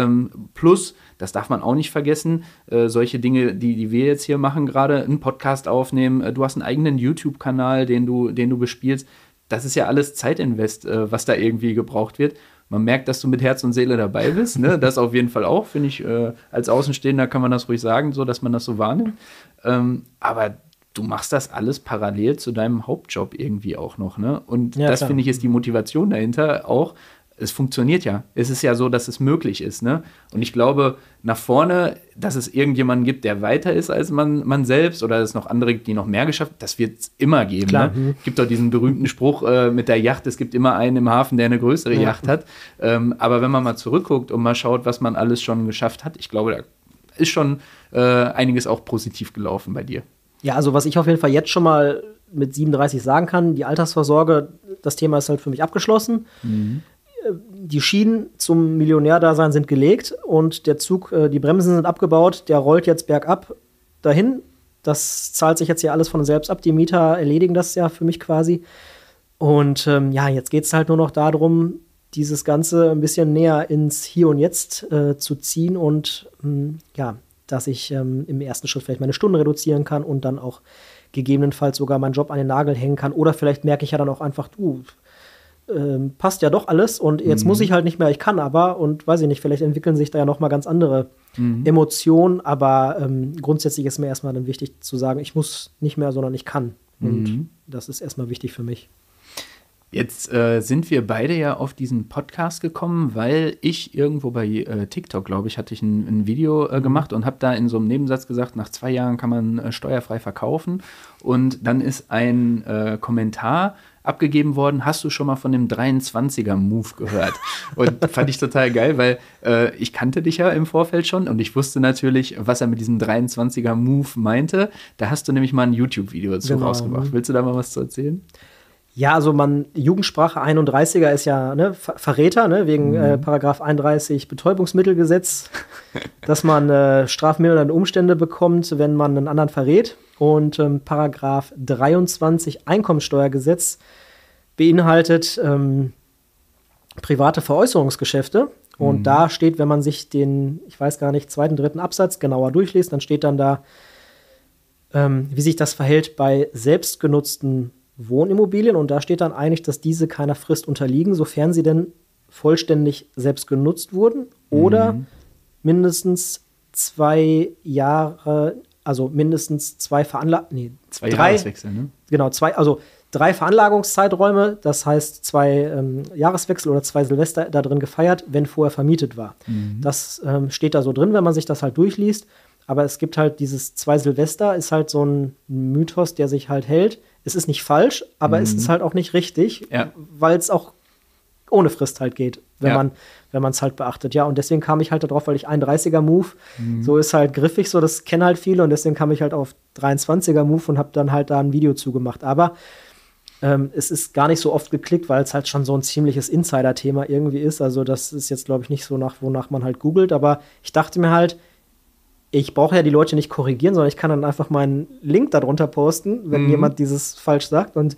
plus, das darf man auch nicht vergessen, solche Dinge, die wir jetzt hier machen, gerade einen Podcast aufnehmen, du hast einen eigenen YouTube-Kanal, den du bespielst, das ist ja alles Zeitinvest, was da irgendwie gebraucht wird. Man merkt, dass du mit Herz und Seele dabei bist, ne? Das auf jeden Fall auch, finde ich, als Außenstehender kann man das ruhig sagen, so, dass man das so wahrnimmt. Aber du machst das alles parallel zu deinem Hauptjob irgendwie auch noch, ne? Und ja, das, finde ich, ist die Motivation dahinter auch. Es funktioniert ja. Es ist ja so, dass es möglich ist, ne? Und ich glaube, nach vorne, dass es irgendjemanden gibt, der weiter ist als man selbst oder es noch andere gibt, die noch mehr geschafft haben, das wird es immer geben. Klar. Ne? Es gibt doch diesen berühmten Spruch mit der Yacht, es gibt immer einen im Hafen, der eine größere Yacht hat. Aber wenn man mal zurückguckt und mal schaut, was man alles schon geschafft hat, ich glaube, da ist schon einiges auch positiv gelaufen bei dir. Ja, also was ich auf jeden Fall jetzt schon mal mit 37 sagen kann, die Altersvorsorge, das Thema ist halt für mich abgeschlossen. Die Schienen zum Millionärdasein sind gelegt und der Zug, die Bremsen sind abgebaut, der rollt jetzt bergab dahin. Das zahlt sich jetzt ja alles von selbst ab. Die Mieter erledigen das ja für mich quasi. Und jetzt geht es halt nur noch darum, dieses Ganze ein bisschen näher ins Hier und Jetzt zu ziehen und dass ich im ersten Schritt vielleicht meine Stunden reduzieren kann und dann auch gegebenenfalls sogar meinen Job an den Nagel hängen kann. Oder vielleicht merke ich ja dann auch einfach, passt ja doch alles und jetzt muss ich halt nicht mehr, ich kann aber und weiß ich nicht, vielleicht entwickeln sich da ja noch mal ganz andere Emotionen, aber grundsätzlich ist mir erstmal dann wichtig zu sagen, ich muss nicht mehr, sondern ich kann und das ist erstmal wichtig für mich. Jetzt sind wir beide ja auf diesen Podcast gekommen, weil ich irgendwo bei TikTok, glaube ich, hatte ich ein Video gemacht und habe da in so einem Nebensatz gesagt, nach 2 Jahren kann man steuerfrei verkaufen. Und dann ist ein Kommentar abgegeben worden, hast du schon mal von dem 23er-Move gehört? Und fand ich total geil, weil ich kannte dich ja im Vorfeld schon und ich wusste natürlich, was er mit diesem 23er-Move meinte. Da hast du nämlich mal ein YouTube-Video dazu rausgebracht. Willst du da mal was zu erzählen? Ja, also Jugendsprache 31er ist ja Verräter, ne, wegen Paragraph 31 Betäubungsmittelgesetz, dass man strafmildernde Umstände bekommt, wenn man einen anderen verrät. Und Paragraph 23 Einkommensteuergesetz beinhaltet private Veräußerungsgeschäfte. Und da steht, wenn man sich den, ich weiß gar nicht, 2., 3. Absatz genauer durchliest, dann steht dann da, wie sich das verhält bei selbstgenutzten Wohnimmobilien. Und da steht dann eigentlich, dass diese keiner Frist unterliegen, sofern sie denn vollständig selbst genutzt wurden oder mindestens 2 Jahre, also mindestens 2 Jahreswechsel, ne? Genau, 3 Veranlagungszeiträume, das heißt 2 Jahreswechsel oder 2 Silvester da drin gefeiert, wenn vorher vermietet war. Das steht da so drin, wenn man sich das halt durchliest. Aber es gibt halt dieses 2 Silvester, ist halt so ein Mythos, der sich halt hält. Es ist nicht falsch, aber es ist halt auch nicht richtig, weil es auch ohne Frist halt geht, wenn man es halt beachtet. Ja, und deswegen kam ich halt darauf, weil ich 31er-Move, so ist halt griffig, so das kennen halt viele und deswegen kam ich halt auf 23er-Move und habe dann halt da ein Video zugemacht. Aber es ist gar nicht so oft geklickt, weil es halt schon so ein ziemliches Insider-Thema irgendwie ist. Also das ist jetzt, glaube ich, nicht so wonach man halt googelt, aber ich dachte mir halt, ich brauche ja die Leute nicht korrigieren, sondern ich kann dann einfach meinen Link darunter posten, wenn jemand dieses falsch sagt und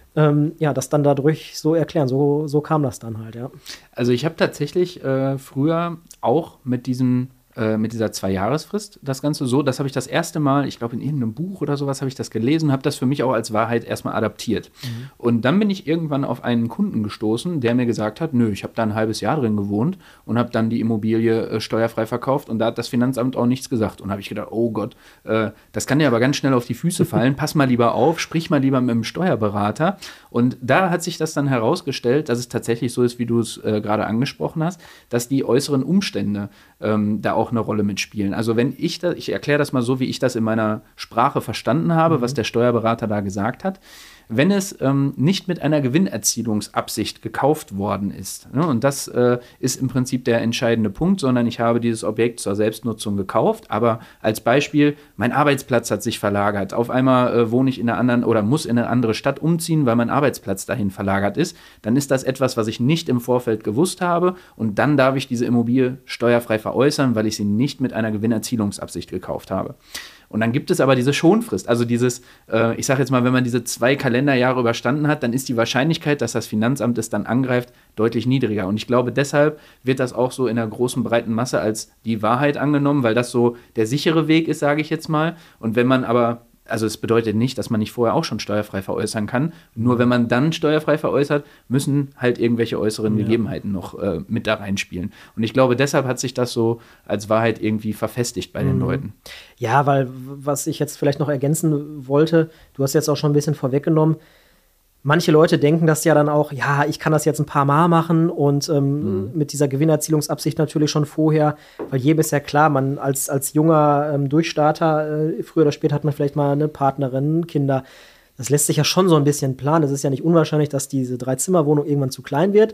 das dann dadurch so erklären. So kam das dann halt, ja. Also ich habe tatsächlich früher auch mit dieser 2-Jahresfrist das Ganze so, das habe ich das erste Mal, ich glaube in irgendeinem Buch oder sowas habe ich das gelesen, habe das für mich auch als Wahrheit erstmal adaptiert. Und dann bin ich irgendwann auf einen Kunden gestoßen, der mir gesagt hat, nö, ich habe da ein halbes Jahr drin gewohnt und habe dann die Immobilie steuerfrei verkauft und da hat das Finanzamt auch nichts gesagt. Und habe ich gedacht, oh Gott, das kann dir aber ganz schnell auf die Füße fallen, pass mal lieber auf, sprich mal lieber mit dem Steuerberater. Und da hat sich das dann herausgestellt, dass es tatsächlich so ist, wie du es gerade angesprochen hast, dass die äußeren Umstände da auch eine Rolle mitspielen. Also wenn ich erkläre das mal so, wie ich das in meiner Sprache verstanden habe, was der Steuerberater da gesagt hat. Wenn es nicht mit einer Gewinnerzielungsabsicht gekauft worden ist, ne, und das ist im Prinzip der entscheidende Punkt, sondern ich habe dieses Objekt zur Selbstnutzung gekauft, aber als Beispiel, mein Arbeitsplatz hat sich verlagert. Auf einmal wohne ich in einer anderen oder muss in eine andere Stadt umziehen, weil mein Arbeitsplatz dahin verlagert ist, dann ist das etwas, was ich nicht im Vorfeld gewusst habe und dann darf ich diese Immobilie steuerfrei veräußern, weil ich sie nicht mit einer Gewinnerzielungsabsicht gekauft habe. Und dann gibt es aber diese Schonfrist, also dieses, ich sage jetzt mal, wenn man diese 2 Kalenderjahre überstanden hat, dann ist die Wahrscheinlichkeit, dass das Finanzamt es dann angreift, deutlich niedriger. Und ich glaube, deshalb wird das auch so in der großen, breiten Masse als die Wahrheit angenommen, weil das so der sichere Weg ist, sage ich jetzt mal. Und wenn man aber, also es bedeutet nicht, dass man nicht vorher auch schon steuerfrei veräußern kann. Nur wenn man dann steuerfrei veräußert, müssen halt irgendwelche äußeren Gegebenheiten noch mit da reinspielen. Und ich glaube, deshalb hat sich das so als Wahrheit irgendwie verfestigt bei den Leuten. Ja, weil was ich jetzt vielleicht noch ergänzen wollte, du hast jetzt auch schon ein bisschen vorweggenommen, manche Leute denken das ja dann auch, ja, ich kann das jetzt ein paar Mal machen und mit dieser Gewinnerzielungsabsicht natürlich schon vorher, weil jedem ist ja klar, man als junger Durchstarter, früher oder später hat man vielleicht mal eine Partnerin, Kinder. Das lässt sich ja schon so ein bisschen planen. Das ist ja nicht unwahrscheinlich, dass diese 3-Zimmer-Wohnung irgendwann zu klein wird.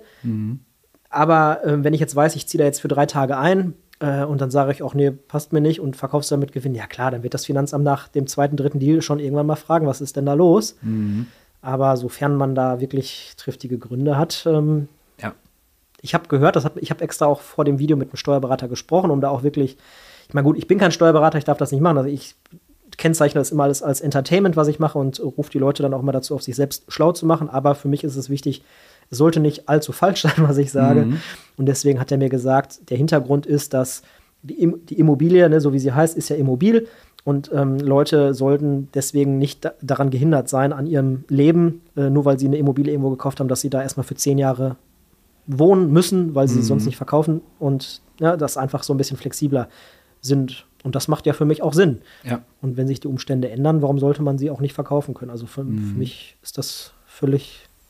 Aber wenn ich jetzt weiß, ich ziehe da jetzt für 3 Tage ein und dann sage ich auch, nee, passt mir nicht und verkaufst damit Gewinn, ja klar, dann wird das Finanzamt nach dem 2., 3. Deal schon irgendwann mal fragen, was ist denn da los? Aber sofern man da wirklich triftige Gründe hat, ich habe gehört, ich habe extra auch vor dem Video mit einem Steuerberater gesprochen, um da auch wirklich, ich meine gut, ich bin kein Steuerberater, ich darf das nicht machen, also ich kennzeichne das immer alles als Entertainment, was ich mache und rufe die Leute dann auch mal dazu auf, sich selbst schlau zu machen, aber für mich ist es wichtig, es sollte nicht allzu falsch sein, was ich sage. Und deswegen hat er mir gesagt, der Hintergrund ist, dass die Immobilie, ne, so wie sie heißt, ist ja immobil. Und Leute sollten deswegen nicht daran gehindert sein, an ihrem Leben, nur weil sie eine Immobilie irgendwo gekauft haben, dass sie da erstmal für 10 Jahre wohnen müssen, weil sie sonst nicht verkaufen. Und ja, das einfach so ein bisschen flexibler sind. Und das macht ja für mich auch Sinn. Ja. Und wenn sich die Umstände ändern, warum sollte man sie auch nicht verkaufen können? Also für mich ist das völlig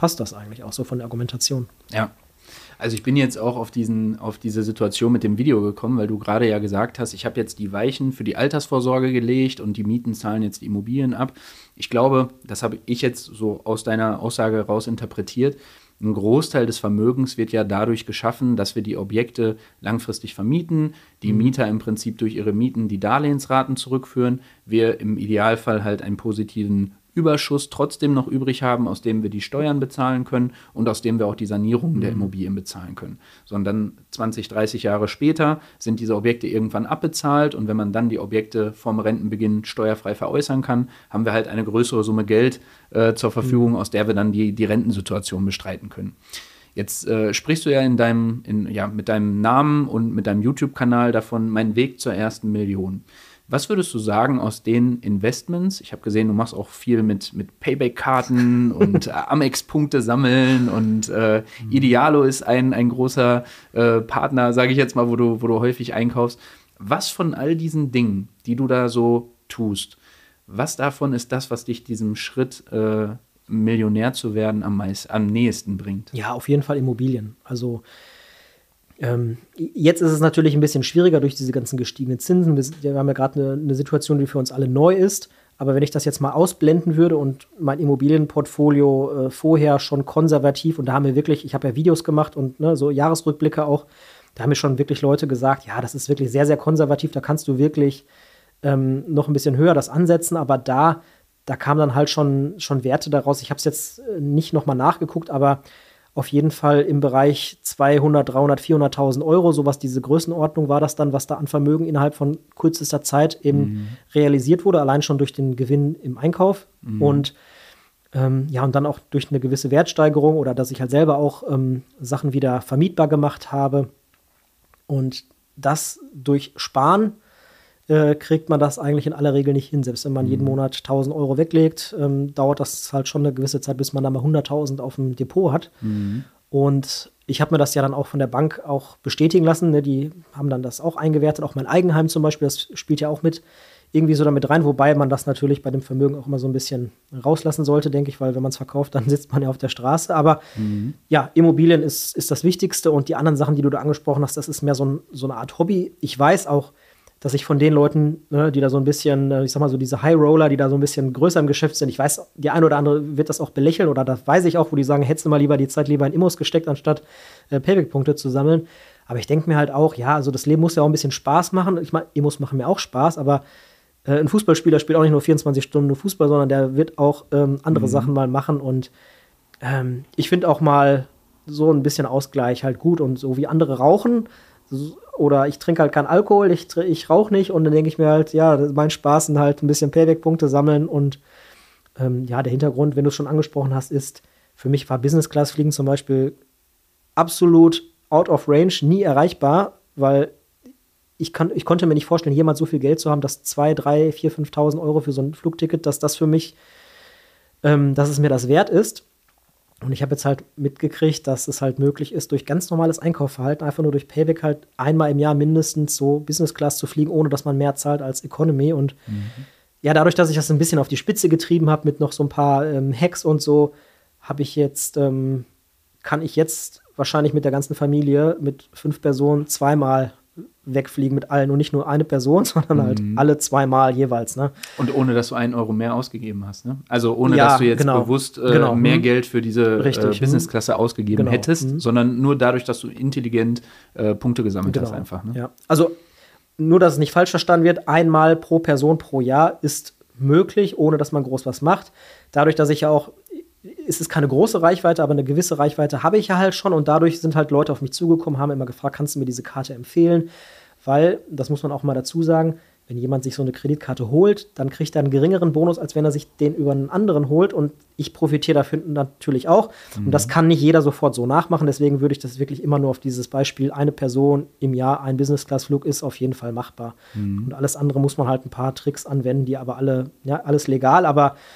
passt das eigentlich auch so von der Argumentation. Ja. Also ich bin jetzt auch auf diese Situation mit dem Video gekommen, weil du gerade ja gesagt hast, ich habe jetzt die Weichen für die Altersvorsorge gelegt und die Mieten zahlen jetzt die Immobilien ab. Ich glaube, das habe ich jetzt so aus deiner Aussage raus interpretiert, ein Großteil des Vermögens wird ja dadurch geschaffen, dass wir die Objekte langfristig vermieten, die Mieter im Prinzip durch ihre Mieten die Darlehensraten zurückführen, wir im Idealfall halt einen positiven Überschuss trotzdem noch übrig haben, aus dem wir die Steuern bezahlen können und aus dem wir auch die Sanierung der Immobilien bezahlen können. Sondern 20, 30 Jahre später sind diese Objekte irgendwann abbezahlt und wenn man dann die Objekte vom Rentenbeginn steuerfrei veräußern kann, haben wir halt eine größere Summe Geld zur Verfügung, aus der wir dann die Rentensituation bestreiten können. Jetzt sprichst du ja mit deinem Namen und mit deinem YouTube-Kanal davon, mein Weg zur ersten Million. Was würdest du sagen aus den Investments? Ich habe gesehen, du machst auch viel mit Payback-Karten und Amex-Punkte sammeln und Idealo ist ein großer Partner, sage ich jetzt mal, wo du häufig einkaufst. Was von all diesen Dingen, die du da so tust, was davon ist das, was dich diesem Schritt Millionär zu werden am nächsten bringt? Ja, auf jeden Fall Immobilien. Also jetzt ist es natürlich ein bisschen schwieriger durch diese ganzen gestiegenen Zinsen. Wir haben ja gerade eine Situation, die für uns alle neu ist. Aber wenn ich das jetzt mal ausblenden würde und mein Immobilienportfolio vorher schon konservativ, und da haben wir wirklich, ich habe ja Videos gemacht und so Jahresrückblicke auch, da haben mir schon wirklich Leute gesagt, ja, das ist wirklich sehr, sehr konservativ, da kannst du wirklich noch ein bisschen höher das ansetzen, aber da kamen dann halt schon Werte daraus. Ich habe es jetzt nicht nochmal nachgeguckt, aber auf jeden Fall im Bereich 200, 300, 400.000 Euro, sowas, diese Größenordnung war das dann, was da an Vermögen innerhalb von kürzester Zeit eben realisiert wurde, allein schon durch den Gewinn im Einkauf und und dann auch durch eine gewisse Wertsteigerung oder dass ich halt selber auch Sachen wieder vermietbar gemacht habe und das durch Sparen kriegt man das eigentlich in aller Regel nicht hin. Selbst wenn man jeden Monat 1.000 Euro weglegt, dauert das halt schon eine gewisse Zeit, bis man dann mal 100.000 auf dem Depot hat. Und ich habe mir das ja dann auch von der Bank auch bestätigen lassen. Ne? Die haben dann das auch eingewertet. Auch mein Eigenheim zum Beispiel, das spielt ja auch mit irgendwie so damit rein. Wobei man das natürlich bei dem Vermögen auch immer so ein bisschen rauslassen sollte, denke ich. Weil wenn man es verkauft, dann sitzt man ja auf der Straße. Aber ja, Immobilien ist das Wichtigste. Und die anderen Sachen, die du da angesprochen hast, das ist mehr so eine Art Hobby. Ich weiß auch, dass ich von den Leuten, die da so ein bisschen, ich sag mal so diese High-Roller, die da so ein bisschen größer im Geschäft sind, ich weiß, die eine oder andere wird das auch belächeln oder das weiß ich auch, wo die sagen, hättest du mal lieber die Zeit lieber in Immos gesteckt, anstatt Payback-Punkte zu sammeln. Aber ich denke mir halt auch, ja, also das Leben muss ja auch ein bisschen Spaß machen. Ich meine, Immos machen mir auch Spaß, aber ein Fußballspieler spielt auch nicht nur 24 Stunden nur Fußball, sondern der wird auch andere Sachen mal machen und ich finde auch mal so ein bisschen Ausgleich halt gut und so wie andere rauchen, oder ich trinke halt keinen Alkohol, ich rauche nicht und dann denke ich mir halt, ja, mein Spaß sind halt ein bisschen Payback-Punkte sammeln und der Hintergrund, wenn du es schon angesprochen hast, ist, für mich war Business-Class-Fliegen zum Beispiel absolut out of range, nie erreichbar, weil ich konnte mir nicht vorstellen, jemals so viel Geld zu haben, dass 2.000, 3.000, 4.000, 5.000 Euro für so ein Flugticket, dass das für mich, dass es mir das wert ist. Und ich habe jetzt halt mitgekriegt, dass es halt möglich ist, durch ganz normales Einkaufsverhalten, einfach nur durch Payback halt einmal im Jahr mindestens so Business Class zu fliegen, ohne dass man mehr zahlt als Economy. Und ja, dadurch, dass ich das ein bisschen auf die Spitze getrieben habe mit noch so ein paar Hacks und so, habe ich jetzt, kann ich jetzt wahrscheinlich mit der ganzen Familie, mit 5 Personen, zweimal wegfliegen mit allen und nicht nur eine Person, sondern halt alle zweimal jeweils. Ne? Und ohne, dass du 1 Euro mehr ausgegeben hast, ne? Also ohne, dass du jetzt bewusst mehr Geld für diese Business-Klasse ausgegeben hättest, sondern nur dadurch, dass du intelligent Punkte gesammelt hast einfach. Ne? Ja. Also nur, dass es nicht falsch verstanden wird, einmal pro Person pro Jahr ist möglich, ohne dass man groß was macht. Dadurch, dass ich ja auch, es ist keine große Reichweite, aber eine gewisse Reichweite habe ich ja halt schon und dadurch sind halt Leute auf mich zugekommen, haben immer gefragt, kannst du mir diese Karte empfehlen? Weil, das muss man auch mal dazu sagen, wenn jemand sich so eine Kreditkarte holt, dann kriegt er einen geringeren Bonus, als wenn er sich den über einen anderen holt und ich profitiere dafür natürlich auch und das kann nicht jeder sofort so nachmachen, deswegen würde ich das wirklich immer nur auf dieses Beispiel, eine Person im Jahr, ein Business-Class-Flug ist auf jeden Fall machbar und alles andere muss man halt ein paar Tricks anwenden, die aber alle, ja, alles legal, aber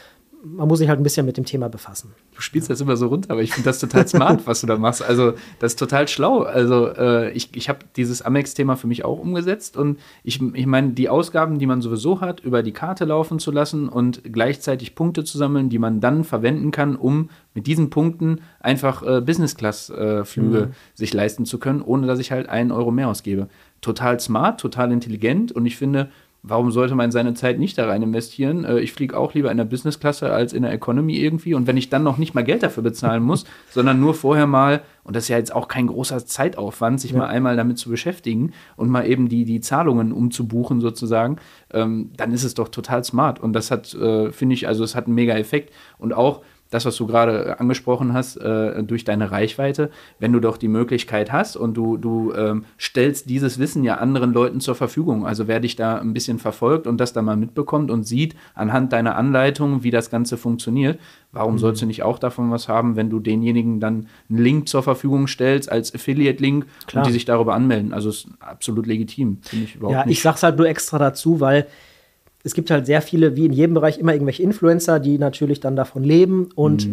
man muss sich halt ein bisschen mit dem Thema befassen. Du spielst das immer so runter, aber ich finde das total smart, was du da machst. Also das ist total schlau. Also ich habe dieses Amex-Thema für mich auch umgesetzt und ich meine, die Ausgaben, die man sowieso hat, über die Karte laufen zu lassen und gleichzeitig Punkte zu sammeln, die man dann verwenden kann, um mit diesen Punkten einfach Business-Class-Flüge sich leisten zu können, ohne dass ich halt 1 Euro mehr ausgebe. Total smart, total intelligent und ich finde, warum sollte man seine Zeit nicht da rein investieren? Ich fliege auch lieber in der Business-Klasse als in der Economy irgendwie. Und wenn ich dann noch nicht mal Geld dafür bezahlen muss, sondern nur vorher mal, und das ist ja jetzt auch kein großer Zeitaufwand, sich mal einmal damit zu beschäftigen und mal eben die Zahlungen umzubuchen sozusagen, dann ist es doch total smart. Und das hat, finde ich, also es hat einen mega Effekt. Und auch das, was du gerade angesprochen hast, durch deine Reichweite, wenn du doch die Möglichkeit hast und du stellst dieses Wissen ja anderen Leuten zur Verfügung. Also wer dich da ein bisschen verfolgt und das dann mal mitbekommt und sieht anhand deiner Anleitung, wie das Ganze funktioniert, warum sollst du nicht auch davon was haben, wenn du denjenigen dann einen Link zur Verfügung stellst als Affiliate-Link und die sich darüber anmelden? Also ist absolut legitim, finde ich überhaupt nicht. Ja, ich sag's halt nur extra dazu, weil es gibt halt sehr viele, wie in jedem Bereich, immer irgendwelche Influencer, die natürlich dann davon leben und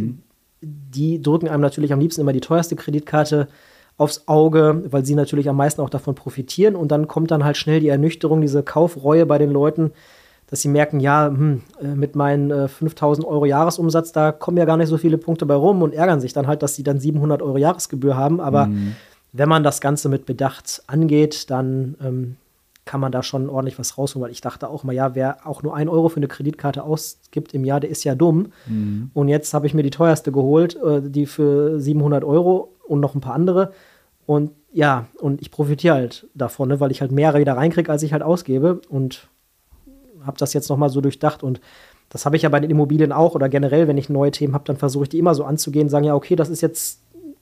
die drücken einem natürlich am liebsten immer die teuerste Kreditkarte aufs Auge, weil sie natürlich am meisten auch davon profitieren und dann kommt dann halt schnell die Ernüchterung, diese Kaufreue bei den Leuten, dass sie merken, ja, mit meinen 5.000 Euro Jahresumsatz, da kommen ja gar nicht so viele Punkte bei rum und ärgern sich dann halt, dass sie dann 700 Euro Jahresgebühr haben, aber wenn man das Ganze mit Bedacht angeht, dann kann man da schon ordentlich was rausholen, weil ich dachte auch mal, ja, wer auch nur 1 Euro für eine Kreditkarte ausgibt im Jahr, der ist ja dumm. Und jetzt habe ich mir die teuerste geholt, die für 700 Euro und noch ein paar andere. Und ja, und ich profitiere halt davon, ne, weil ich halt mehr wieder reinkriege, als ich halt ausgebe. Und habe das jetzt noch mal so durchdacht. Und das habe ich ja bei den Immobilien auch oder generell, wenn ich neue Themen habe, dann versuche ich die immer so anzugehen, sagen, ja, okay, das ist jetzt,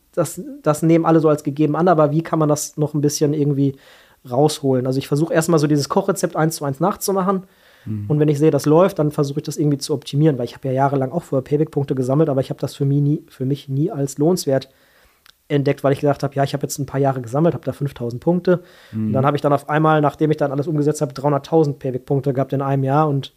das nehmen alle so als gegeben an, aber wie kann man das noch ein bisschen irgendwie rausholen. Also ich versuche erstmal so dieses Kochrezept 1:1 nachzumachen und wenn ich sehe, das läuft, dann versuche ich das irgendwie zu optimieren, weil ich habe ja jahrelang auch vorher Payback-Punkte gesammelt, aber ich habe das für mich nie als lohnenswert entdeckt, weil ich gesagt habe, ja, ich habe jetzt ein paar Jahre gesammelt, habe da 5.000 Punkte und dann habe ich dann auf einmal, nachdem ich dann alles umgesetzt habe, 300.000 Payback-Punkte gehabt in einem Jahr und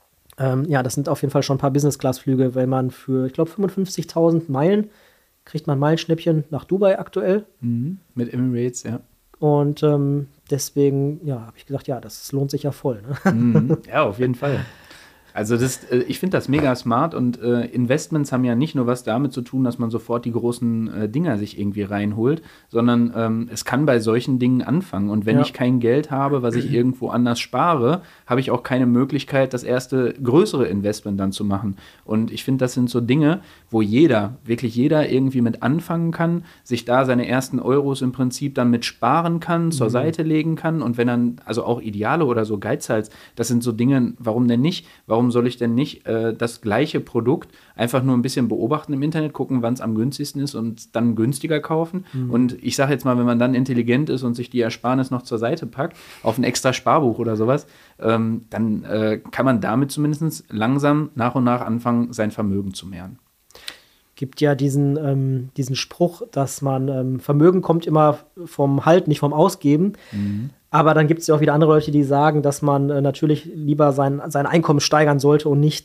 ja, das sind auf jeden Fall schon ein paar Business-Class-Flüge, weil man für, ich glaube, 55.000 Meilen kriegt man Meilenschnäppchen nach Dubai aktuell. Mit Emirates, ja. Und deswegen, ja, habe ich gesagt, ja, das lohnt sich ja voll. Ne? Ja, auf jeden Fall. Also ich finde das mega smart und Investments haben ja nicht nur was damit zu tun, dass man sofort die großen Dinger sich irgendwie reinholt, sondern es kann bei solchen Dingen anfangen. Und wenn ich kein Geld habe, was ich irgendwo anders spare, habe ich auch keine Möglichkeit, das erste größere Investment dann zu machen. Und ich finde, das sind so Dinge, wo wirklich jeder irgendwie mit anfangen kann, sich da seine ersten Euros im Prinzip dann mit sparen kann, zur Seite legen kann. Und wenn dann, also auch Ideale oder so Geizhals, das sind so Dinge, warum denn nicht? Warum soll ich denn nicht das gleiche Produkt einfach nur ein bisschen beobachten im Internet, gucken, wann es am günstigsten ist und dann günstiger kaufen? Und ich sage jetzt mal, wenn man dann intelligent ist und sich die Ersparnis noch zur Seite packt, auf ein extra Sparbuch oder sowas, dann kann man damit zumindest langsam nach und nach anfangen, sein Vermögen zu mehren. Gibt ja diesen Spruch, dass man Vermögen kommt immer vom Halten, nicht vom Ausgeben. Aber dann gibt es ja auch wieder andere Leute, die sagen, dass man natürlich lieber sein Einkommen steigern sollte und nicht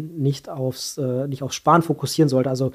aufs Sparen fokussieren sollte. Also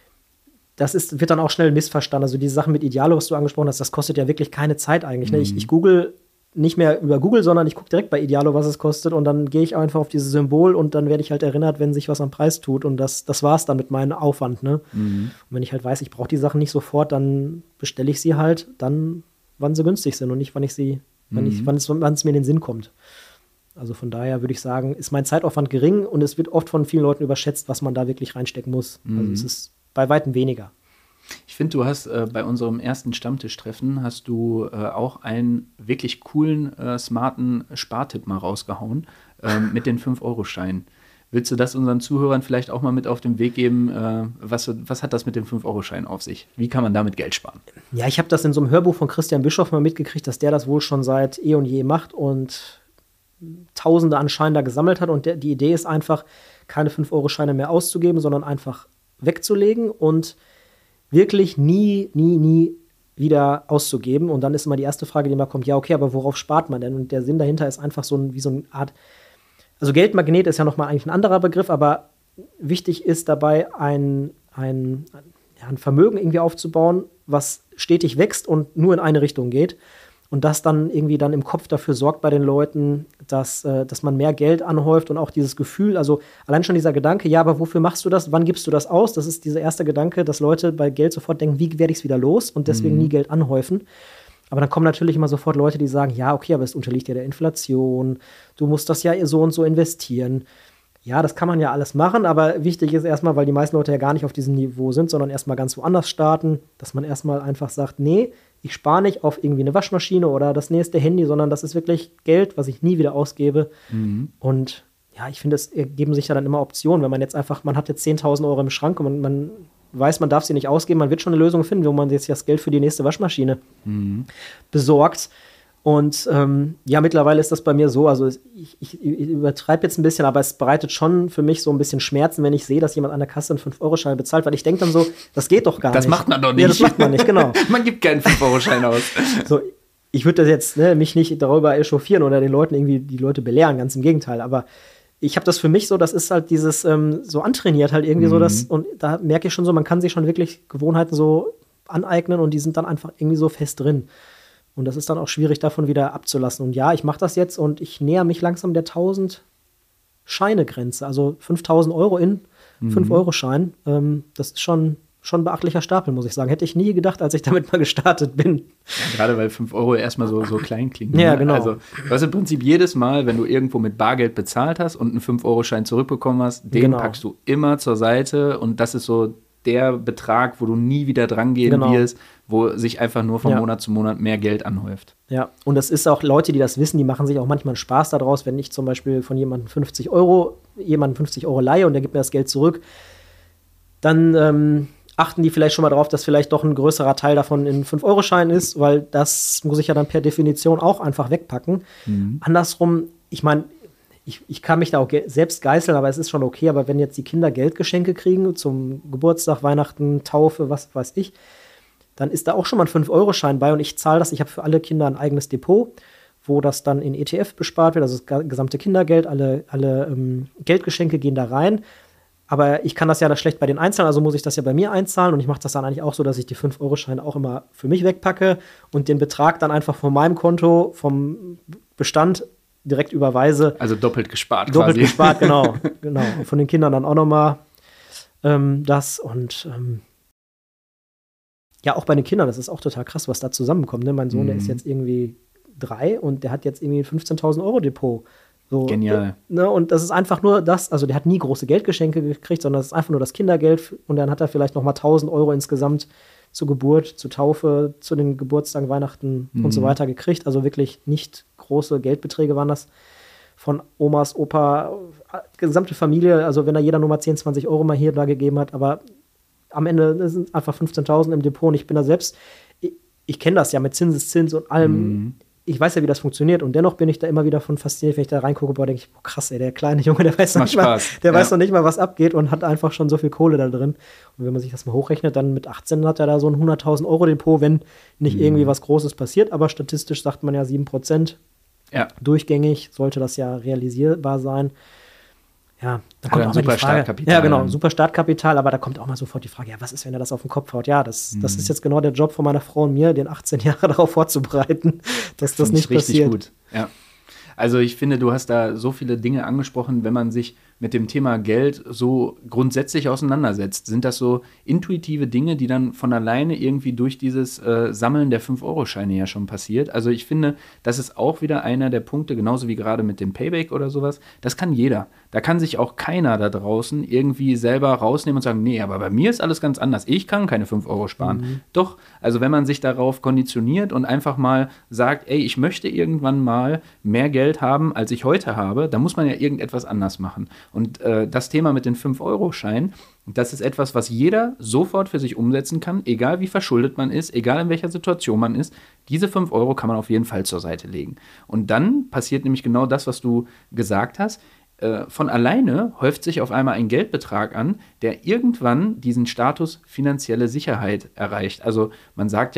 das wird dann auch schnell missverstanden. Also diese Sachen mit Idealo, was du angesprochen hast, das kostet ja wirklich keine Zeit eigentlich. Ne? Ich google nicht mehr über Google, sondern ich gucke direkt bei Idealo, was es kostet und dann gehe ich einfach auf dieses Symbol und dann werde ich halt erinnert, wenn sich was am Preis tut und das war's dann mit meinem Aufwand. Ne? Und wenn ich halt weiß, ich brauche die Sachen nicht sofort, dann bestelle ich sie halt dann, wann sie günstig sind und nicht, wann es mir in den Sinn kommt. Also von daher würde ich sagen, ist mein Zeitaufwand gering und es wird oft von vielen Leuten überschätzt, was man da wirklich reinstecken muss. Also es ist bei weitem weniger. Ich finde, du hast bei unserem ersten Stammtischtreffen hast du auch einen wirklich coolen, smarten Spartipp mal rausgehauen mit den 5-Euro-Scheinen. Willst du das unseren Zuhörern vielleicht auch mal mit auf den Weg geben? Was hat das mit dem 5-Euro-Schein auf sich? Wie kann man damit Geld sparen? Ja, ich habe das in so einem Hörbuch von Christian Bischoff mal mitgekriegt, dass der das wohl schon seit eh und je macht und Tausende an Scheinen da gesammelt hat. Und die Idee ist einfach, keine 5-Euro-Scheine mehr auszugeben, sondern einfach wegzulegen und wirklich nie wieder auszugeben. Und dann ist immer die erste Frage, die immer kommt, ja, okay, aber worauf spart man denn? Und der Sinn dahinter ist einfach wie so eine Art, also Geldmagnet ist ja nochmal eigentlich ein anderer Begriff, aber wichtig ist dabei, ein Vermögen irgendwie aufzubauen, was stetig wächst und nur in eine Richtung geht. Und das dann irgendwie dann im Kopf dafür sorgt bei den Leuten, dass man mehr Geld anhäuft und auch dieses Gefühl, also allein schon dieser Gedanke, ja, aber wofür machst du das? Wann gibst du das aus? Das ist dieser erste Gedanke, dass Leute bei Geld sofort denken, wie werde ich es wieder los? Und deswegen nie Geld anhäufen. Aber dann kommen natürlich immer sofort Leute, die sagen, ja, okay, aber es unterliegt ja der Inflation. Du musst das ja so und so investieren. Ja, das kann man ja alles machen, aber wichtig ist erstmal, weil die meisten Leute ja gar nicht auf diesem Niveau sind, sondern erstmal ganz woanders starten, dass man erstmal einfach sagt, nee, ich spare nicht auf irgendwie eine Waschmaschine oder das nächste Handy, sondern das ist wirklich Geld, was ich nie wieder ausgebe. Und ja, ich finde, es ergeben sich ja dann immer Optionen, wenn man jetzt einfach, man hat jetzt 10.000 Euro im Schrank und man weiß, man darf sie nicht ausgeben, man wird schon eine Lösung finden, wo man jetzt das Geld für die nächste Waschmaschine besorgt. Und ja, mittlerweile ist das bei mir so, also ich übertreibe jetzt ein bisschen, aber es bereitet schon für mich so ein bisschen Schmerzen, wenn ich sehe, dass jemand an der Kasse einen 5-Euro-Schein bezahlt, weil ich denke dann so, das geht doch gar nicht. Das macht man doch nicht. Ja, das macht man nicht, genau. Man gibt keinen 5-Euro-Schein aus. So, ich würde das jetzt mich nicht darüber echauffieren oder den Leuten irgendwie die Leute belehren, ganz im Gegenteil, aber ich habe das für mich so, das ist halt dieses so antrainiert halt irgendwie so, das, und da merke ich schon so, man kann sich schon wirklich Gewohnheiten so aneignen und die sind dann einfach irgendwie so fest drin. Und das ist dann auch schwierig, davon wieder abzulassen. Und ja, ich mache das jetzt und ich näher mich langsam der 1000 Scheine-Grenze. Also 5.000 Euro in 5-Euro-Schein. Das ist schon ein beachtlicher Stapel, muss ich sagen. Hätte ich nie gedacht, als ich damit mal gestartet bin. Ja, gerade weil 5 Euro erstmal so klein klingen. Ja, genau. Also, du hast im Prinzip jedes Mal, wenn du irgendwo mit Bargeld bezahlt hast und einen 5-Euro-Schein zurückbekommen hast, den packst du immer zur Seite. Und das ist so der Betrag, wo du nie wieder dran gehen wirst, wo sich einfach nur von Monat zu Monat mehr Geld anhäuft. Ja, und es ist auch Leute, die das wissen, die machen sich auch manchmal einen Spaß daraus, wenn ich zum Beispiel von jemandem 50 Euro leihe und der gibt mir das Geld zurück, dann achten die vielleicht schon mal darauf, dass vielleicht doch ein größerer Teil davon in 5-Euro-Schein ist, weil das muss ich ja dann per Definition auch einfach wegpacken. Andersrum, ich meine, ich kann mich da auch selbst geißeln, aber es ist schon okay. Aber wenn jetzt die Kinder Geldgeschenke kriegen zum Geburtstag, Weihnachten, Taufe, was weiß ich, dann ist da auch schon mal ein 5-Euro-Schein bei und ich zahle das. Ich habe für alle Kinder ein eigenes Depot, wo das dann in ETF bespart wird, also das gesamte Kindergeld, alle Geldgeschenke gehen da rein. Aber ich kann das ja schlecht bei den einzahlen, also muss ich das ja bei mir einzahlen und ich mache das dann eigentlich auch so, dass ich die 5-Euro-Scheine auch immer für mich wegpacke und den Betrag dann einfach von meinem Konto, vom Bestand direkt überweise. Also doppelt gespart quasi. Doppelt gespart, genau. Und von den Kindern dann auch nochmal das. Und ja, auch bei den Kindern, das ist auch total krass, was da zusammenkommt. Ne? Mein Sohn, der ist jetzt irgendwie 3 und der hat jetzt irgendwie ein 15.000 Euro Depot. So, genial. Ne? Und das ist einfach nur das, also der hat nie große Geldgeschenke gekriegt, sondern das ist einfach nur das Kindergeld und dann hat er vielleicht nochmal 1.000 Euro insgesamt zur Geburt, zur Taufe, zu den Geburtstagen, Weihnachten und so weiter gekriegt. Also wirklich nicht große Geldbeträge waren das von Omas, Opa, gesamte Familie. Also wenn da jeder nur mal 10, 20 Euro mal hier da gegeben hat. Aber am Ende sind einfach 15.000 im Depot und ich bin da selbst, ich kenne das ja mit Zinseszins und allem. Ich weiß ja, wie das funktioniert und dennoch bin ich da immer wieder von fasziniert, wenn ich da reingucke, denke ich, boah, krass, ey, der kleine Junge, der weiß noch nicht mal, was abgeht und hat einfach schon so viel Kohle da drin. Und wenn man sich das mal hochrechnet, dann mit 18 hat er da so ein 100.000 Euro Depot, wenn nicht irgendwie was Großes passiert, aber statistisch sagt man ja 7%. Ja. Durchgängig sollte das ja realisierbar sein. Ja, da kommt auch super Startkapital. Ja, genau, super Startkapital, aber da kommt auch mal sofort die Frage, ja, was ist, wenn er das auf den Kopf haut? Ja, das ist jetzt genau der Job von meiner Frau und mir, den 18 Jahre darauf vorzubereiten, dass das nicht passiert. Richtig gut, ja. Also ich finde, du hast da so viele Dinge angesprochen, wenn man sich mit dem Thema Geld so grundsätzlich auseinandersetzt. Sind das so intuitive Dinge, die dann von alleine irgendwie durch dieses Sammeln der 5-Euro-Scheine ja schon passiert? Also ich finde, das ist auch wieder einer der Punkte, genauso wie gerade mit dem Payback oder sowas. Das kann jeder. Da kann sich auch keiner da draußen irgendwie selber rausnehmen und sagen, nee, aber bei mir ist alles ganz anders. Ich kann keine 5 Euro sparen. Doch, also wenn man sich darauf konditioniert und einfach mal sagt, ey, ich möchte irgendwann mal mehr Geld haben, als ich heute habe, dann muss man ja irgendetwas anders machen. Und das Thema mit den 5-Euro-Scheinen, das ist etwas, was jeder sofort für sich umsetzen kann, egal wie verschuldet man ist, egal in welcher Situation man ist. Diese 5 Euro kann man auf jeden Fall zur Seite legen. Und dann passiert nämlich genau das, was du gesagt hast. Von alleine häuft sich auf einmal ein Geldbetrag an, der irgendwann diesen Status finanzielle Sicherheit erreicht. Also man sagt ja,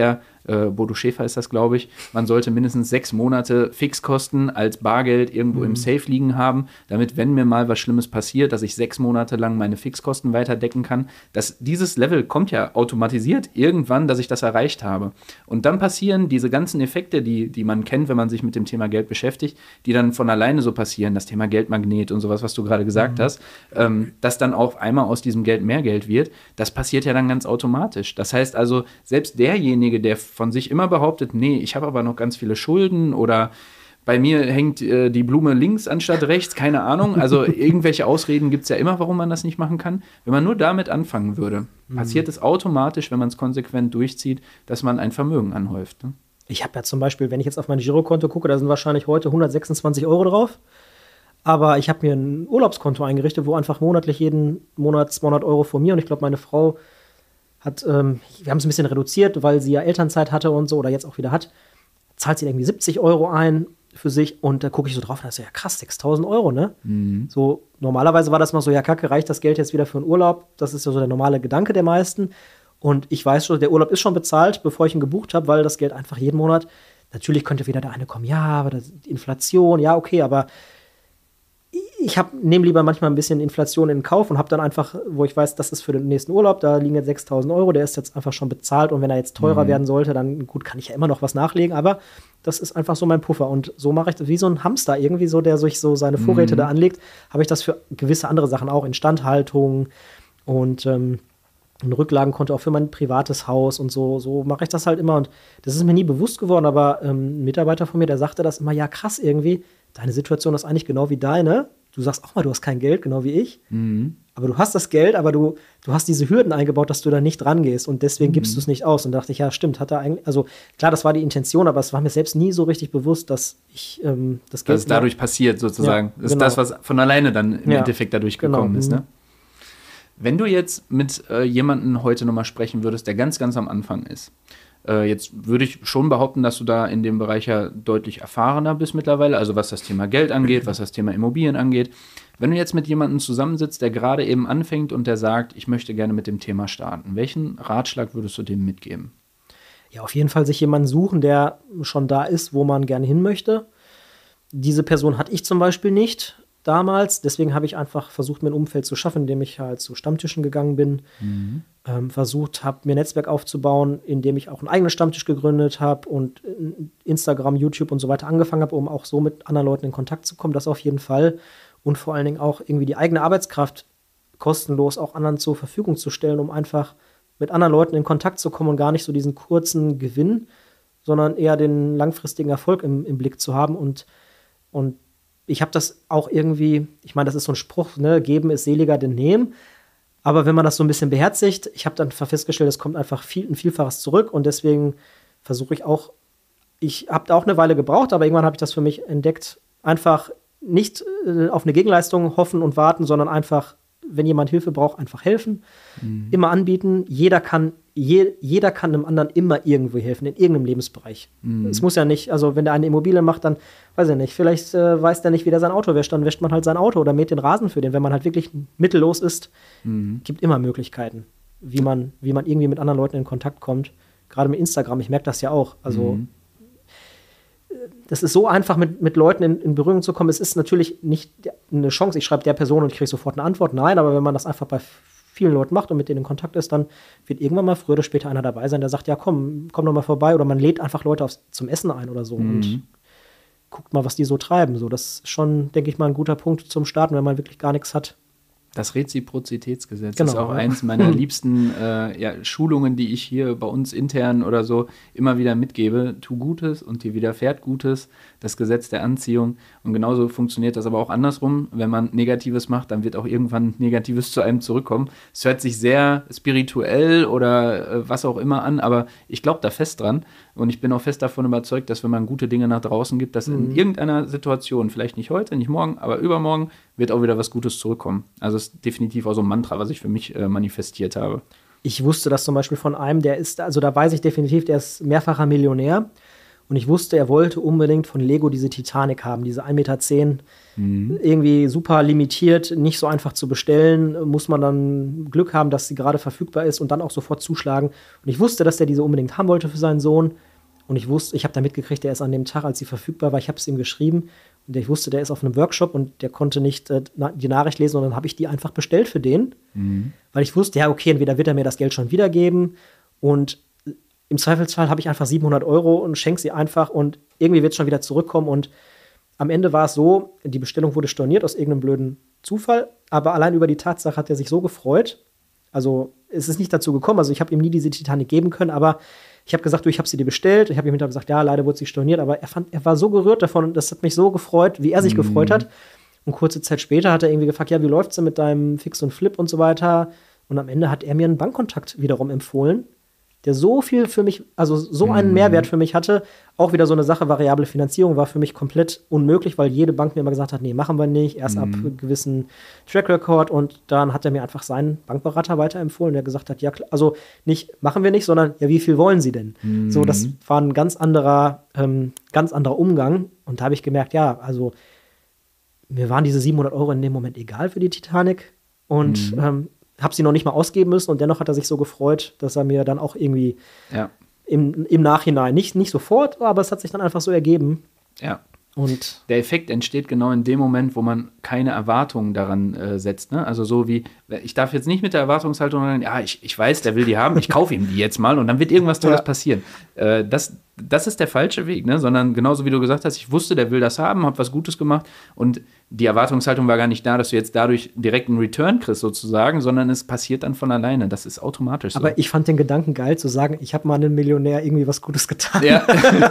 Bodo Schäfer ist das, glaube ich, man sollte mindestens 6 Monate Fixkosten als Bargeld irgendwo im Safe liegen haben, damit, wenn mir mal was Schlimmes passiert, dass ich 6 Monate lang meine Fixkosten weiter decken kann. Dieses Level kommt ja automatisiert irgendwann, dass ich das erreicht habe. Und dann passieren diese ganzen Effekte, die man kennt, wenn man sich mit dem Thema Geld beschäftigt, die dann von alleine so passieren, das Thema Geldmagnet und sowas, was du gerade gesagt hast, dass dann auf einmal aus diesem Geld mehr Geld wird, das passiert ja dann ganz automatisch. Das heißt also, selbst derjenige, der von sich immer behauptet, nee, ich habe aber noch ganz viele Schulden oder bei mir hängt die Blume links anstatt rechts, keine Ahnung. Also irgendwelche Ausreden gibt es ja immer, warum man das nicht machen kann. Wenn man nur damit anfangen würde, passiert es automatisch, wenn man es konsequent durchzieht, dass man ein Vermögen anhäuft. Ne? Ich habe ja zum Beispiel, wenn ich jetzt auf mein Girokonto gucke, da sind wahrscheinlich heute 126 € drauf. Aber ich habe mir ein Urlaubskonto eingerichtet, wo einfach monatlich jeden Monat 200 € von mir und ich glaube, meine Frau hat, wir haben es ein bisschen reduziert, weil sie ja Elternzeit hatte und so oder jetzt auch wieder hat, zahlt sie irgendwie 70 € ein für sich und da gucke ich so drauf und das ist ja krass, 6.000 €, ne? So, normalerweise war das mal so, ja kacke, reicht das Geld jetzt wieder für einen Urlaub? Das ist ja so der normale Gedanke der meisten und ich weiß schon, der Urlaub ist schon bezahlt, bevor ich ihn gebucht habe, weil das Geld einfach jeden Monat, natürlich könnte wieder der eine kommen, ja, aber die Inflation, ja, okay, aber ich nehme lieber manchmal ein bisschen Inflation in Kauf und habe dann einfach, wo ich weiß, das ist für den nächsten Urlaub, da liegen jetzt 6.000 €, der ist jetzt einfach schon bezahlt und wenn er jetzt teurer werden sollte, dann gut, kann ich ja immer noch was nachlegen, aber das ist einfach so mein Puffer und so mache ich das wie so ein Hamster irgendwie so, der sich so seine Vorräte da anlegt, habe ich das für gewisse andere Sachen auch, Instandhaltung und ein Rücklagenkonto auch für mein privates Haus und so mache ich das halt immer und das ist mir nie bewusst geworden, aber ein Mitarbeiter von mir, der sagte das immer, ja krass irgendwie, deine Situation ist eigentlich genau wie deine. Du sagst auch mal, du hast kein Geld, genau wie ich. Aber du hast das Geld, aber du hast diese Hürden eingebaut, dass du da nicht rangehst und deswegen gibst du es nicht aus. Und da dachte ich, ja, stimmt, hat er eigentlich, also klar, das war die Intention, aber es war mir selbst nie so richtig bewusst, dass ich das Geld. Dass es dadurch passiert, sozusagen. Ja, das ist das, was von alleine dann im Endeffekt dadurch gekommen ist. Ne? Wenn du jetzt mit jemandem heute nochmal sprechen würdest, der ganz, ganz am Anfang ist, jetzt würde ich schon behaupten, dass du da in dem Bereich ja deutlich erfahrener bist mittlerweile, also was das Thema Geld angeht, was das Thema Immobilien angeht. Wenn du jetzt mit jemandem zusammensitzt, der gerade eben anfängt und der sagt, ich möchte gerne mit dem Thema starten, welchen Ratschlag würdest du dem mitgeben? Ja, auf jeden Fall sich jemanden suchen, der schon da ist, wo man gerne hin möchte. Diese Person hatte ich zum Beispiel nicht damals, deswegen habe ich einfach versucht, mir ein Umfeld zu schaffen, indem ich halt zu Stammtischen gegangen bin, versucht habe, mir ein Netzwerk aufzubauen, indem ich auch einen eigenen Stammtisch gegründet habe und Instagram, YouTube und so weiter angefangen habe, um auch so mit anderen Leuten in Kontakt zu kommen, das auf jeden Fall und vor allen Dingen auch irgendwie die eigene Arbeitskraft kostenlos auch anderen zur Verfügung zu stellen, um einfach mit anderen Leuten in Kontakt zu kommen und gar nicht so diesen kurzen Gewinn, sondern eher den langfristigen Erfolg im Blick zu haben und ich habe das auch irgendwie, ich meine, das ist so ein Spruch, ne, geben ist seliger denn nehmen, aber wenn man das so ein bisschen beherzigt, ich habe dann festgestellt, es kommt einfach ein Vielfaches zurück und deswegen versuche ich habe da auch eine Weile gebraucht, aber irgendwann habe ich das für mich entdeckt, einfach nicht auf eine Gegenleistung hoffen und warten, sondern einfach, wenn jemand Hilfe braucht, einfach helfen, immer anbieten, jeder kann einem anderen immer irgendwo helfen, in irgendeinem Lebensbereich. Es muss ja nicht, also wenn der eine Immobilie macht, dann, weiß ich nicht, vielleicht weiß der nicht, wie der sein Auto wäscht, dann wäscht man halt sein Auto oder mäht den Rasen für den. Wenn man halt wirklich mittellos ist, gibt immer Möglichkeiten, wie man irgendwie mit anderen Leuten in Kontakt kommt. Gerade mit Instagram, ich merke das ja auch. Also das ist so einfach, mit Leuten in Berührung zu kommen. Es ist natürlich nicht eine Chance, ich schreibe der Person und ich kriege sofort eine Antwort. Nein, aber wenn man das einfach bei vielen Leuten macht und mit denen in Kontakt ist, dann wird irgendwann mal früher oder später einer dabei sein, der sagt, ja komm doch mal vorbei oder man lädt einfach Leute zum Essen ein oder so und guckt mal, was die so treiben. So, das ist schon, denke ich mal, ein guter Punkt zum Starten, wenn man wirklich gar nichts hat. Das Reziprozitätsgesetz Genau, ist auch eins meiner liebsten Schulungen, die ich hier bei uns intern oder so immer wieder mitgebe. Tu Gutes und dir widerfährt Gutes, das Gesetz der Anziehung. Und genauso funktioniert das aber auch andersrum. Wenn man Negatives macht, dann wird auch irgendwann Negatives zu einem zurückkommen. Es hört sich sehr spirituell oder was auch immer an, aber ich glaube da fest dran. Und ich bin auch fest davon überzeugt, dass wenn man gute Dinge nach draußen gibt, dass in irgendeiner Situation, vielleicht nicht heute, nicht morgen, aber übermorgen, wird auch wieder was Gutes zurückkommen. Also es ist definitiv auch so ein Mantra, was ich für mich manifestiert habe. Ich wusste das zum Beispiel von einem, der ist, also da weiß ich definitiv, der ist mehrfacher Millionär Und ich wusste, er wollte unbedingt von Lego diese Titanic haben, diese 1,10 Meter, irgendwie super limitiert, nicht so einfach zu bestellen. Muss man dann Glück haben, dass sie gerade verfügbar ist und dann auch sofort zuschlagen. Und ich wusste, dass er diese unbedingt haben wollte für seinen Sohn. Und ich habe da mitgekriegt, der ist an dem Tag, als sie verfügbar war, ich habe es ihm geschrieben. Und ich wusste, der ist auf einem Workshop und der konnte nicht die Nachricht lesen. Und dann habe ich die einfach bestellt für den. Weil ich wusste, ja, okay, entweder wird er mir das Geld schon wiedergeben. Und im Zweifelsfall habe ich einfach 700 € und schenke sie einfach. Und irgendwie wird es schon wieder zurückkommen. Und am Ende war es so, die Bestellung wurde storniert aus irgendeinem blöden Zufall. Aber allein über die Tatsache hat er sich so gefreut. Also es ist nicht dazu gekommen. Also ich habe ihm nie diese Titanic geben können. Aber ich habe gesagt, du, ich habe sie dir bestellt. Ich habe ihm hinterher gesagt, ja, leider wurde sie storniert. Aber er war so gerührt davon und das hat mich so gefreut, wie er sich gefreut hat. Und kurze Zeit später hat er irgendwie gefragt, ja, wie läuft's denn mit deinem Fix und Flip und so weiter. Und am Ende hat er mir einen Bankkontakt wiederum empfohlen, der so viel für mich, also so einen Mehrwert für mich hatte. Auch wieder so eine Sache, variable Finanzierung war für mich komplett unmöglich, weil jede Bank mir immer gesagt hat, nee, machen wir nicht, erst ab gewissen Track Record. Und dann hat er mir einfach seinen Bankberater weiterempfohlen, der gesagt hat, ja, also nicht, machen wir nicht, sondern, ja, wie viel wollen Sie denn? So, das war ein ganz anderer Umgang. Und da habe ich gemerkt, ja, also mir waren diese 700 € in dem Moment egal für die Titanic. Und habe sie noch nicht mal ausgeben müssen und dennoch hat er sich so gefreut, dass er mir dann auch irgendwie im Nachhinein, nicht sofort, aber es hat sich dann einfach so ergeben. Ja. Und der Effekt entsteht genau in dem Moment, wo man keine Erwartungen daran setzt. Ne? Also so wie, ich darf jetzt nicht mit der Erwartungshaltung sagen, ja, ich weiß, der will die haben, ich kaufe ihm die jetzt mal und dann wird irgendwas Tolles passieren. Das ist der falsche Weg, ne? Sondern genauso wie du gesagt hast, ich wusste, der will das haben, habe was Gutes gemacht und die Erwartungshaltung war gar nicht da, dass du jetzt dadurch direkt einen Return kriegst sozusagen, sondern es passiert dann von alleine. Das ist automatisch so. Aber ich fand den Gedanken geil, zu sagen, ich habe mal einem Millionär irgendwie was Gutes getan. Ja,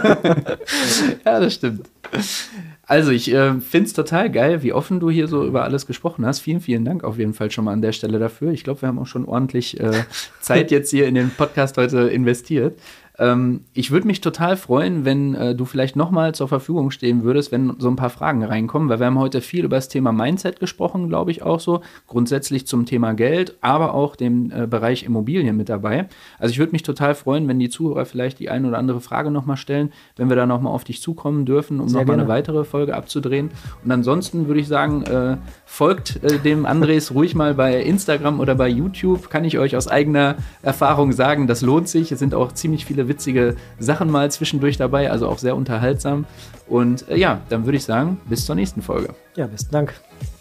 ja, das stimmt. Also ich finde es total geil, wie offen du hier so über alles gesprochen hast. Vielen, vielen Dank auf jeden Fall schon mal an der Stelle dafür. Ich glaube, wir haben auch schon ordentlich Zeit jetzt hier in den Podcast heute investiert. Ich würde mich total freuen, wenn du vielleicht nochmal zur Verfügung stehen würdest, wenn so ein paar Fragen reinkommen, weil wir haben heute viel über das Thema Mindset gesprochen, glaube ich auch so, grundsätzlich zum Thema Geld, aber auch dem Bereich Immobilien mit dabei. Also ich würde mich total freuen, wenn die Zuhörer vielleicht die eine oder andere Frage nochmal stellen, wenn wir da nochmal auf dich zukommen dürfen, um nochmal eine weitere Folge abzudrehen. Und ansonsten würde ich sagen, folgt dem Andres ruhig mal bei Instagram oder bei YouTube, kann ich euch aus eigener Erfahrung sagen, das lohnt sich. Es sind auch ziemlich viele witzige Sachen mal zwischendurch dabei, also auch sehr unterhaltsam. Und ja, dann würde ich sagen, bis zur nächsten Folge. Ja, besten Dank.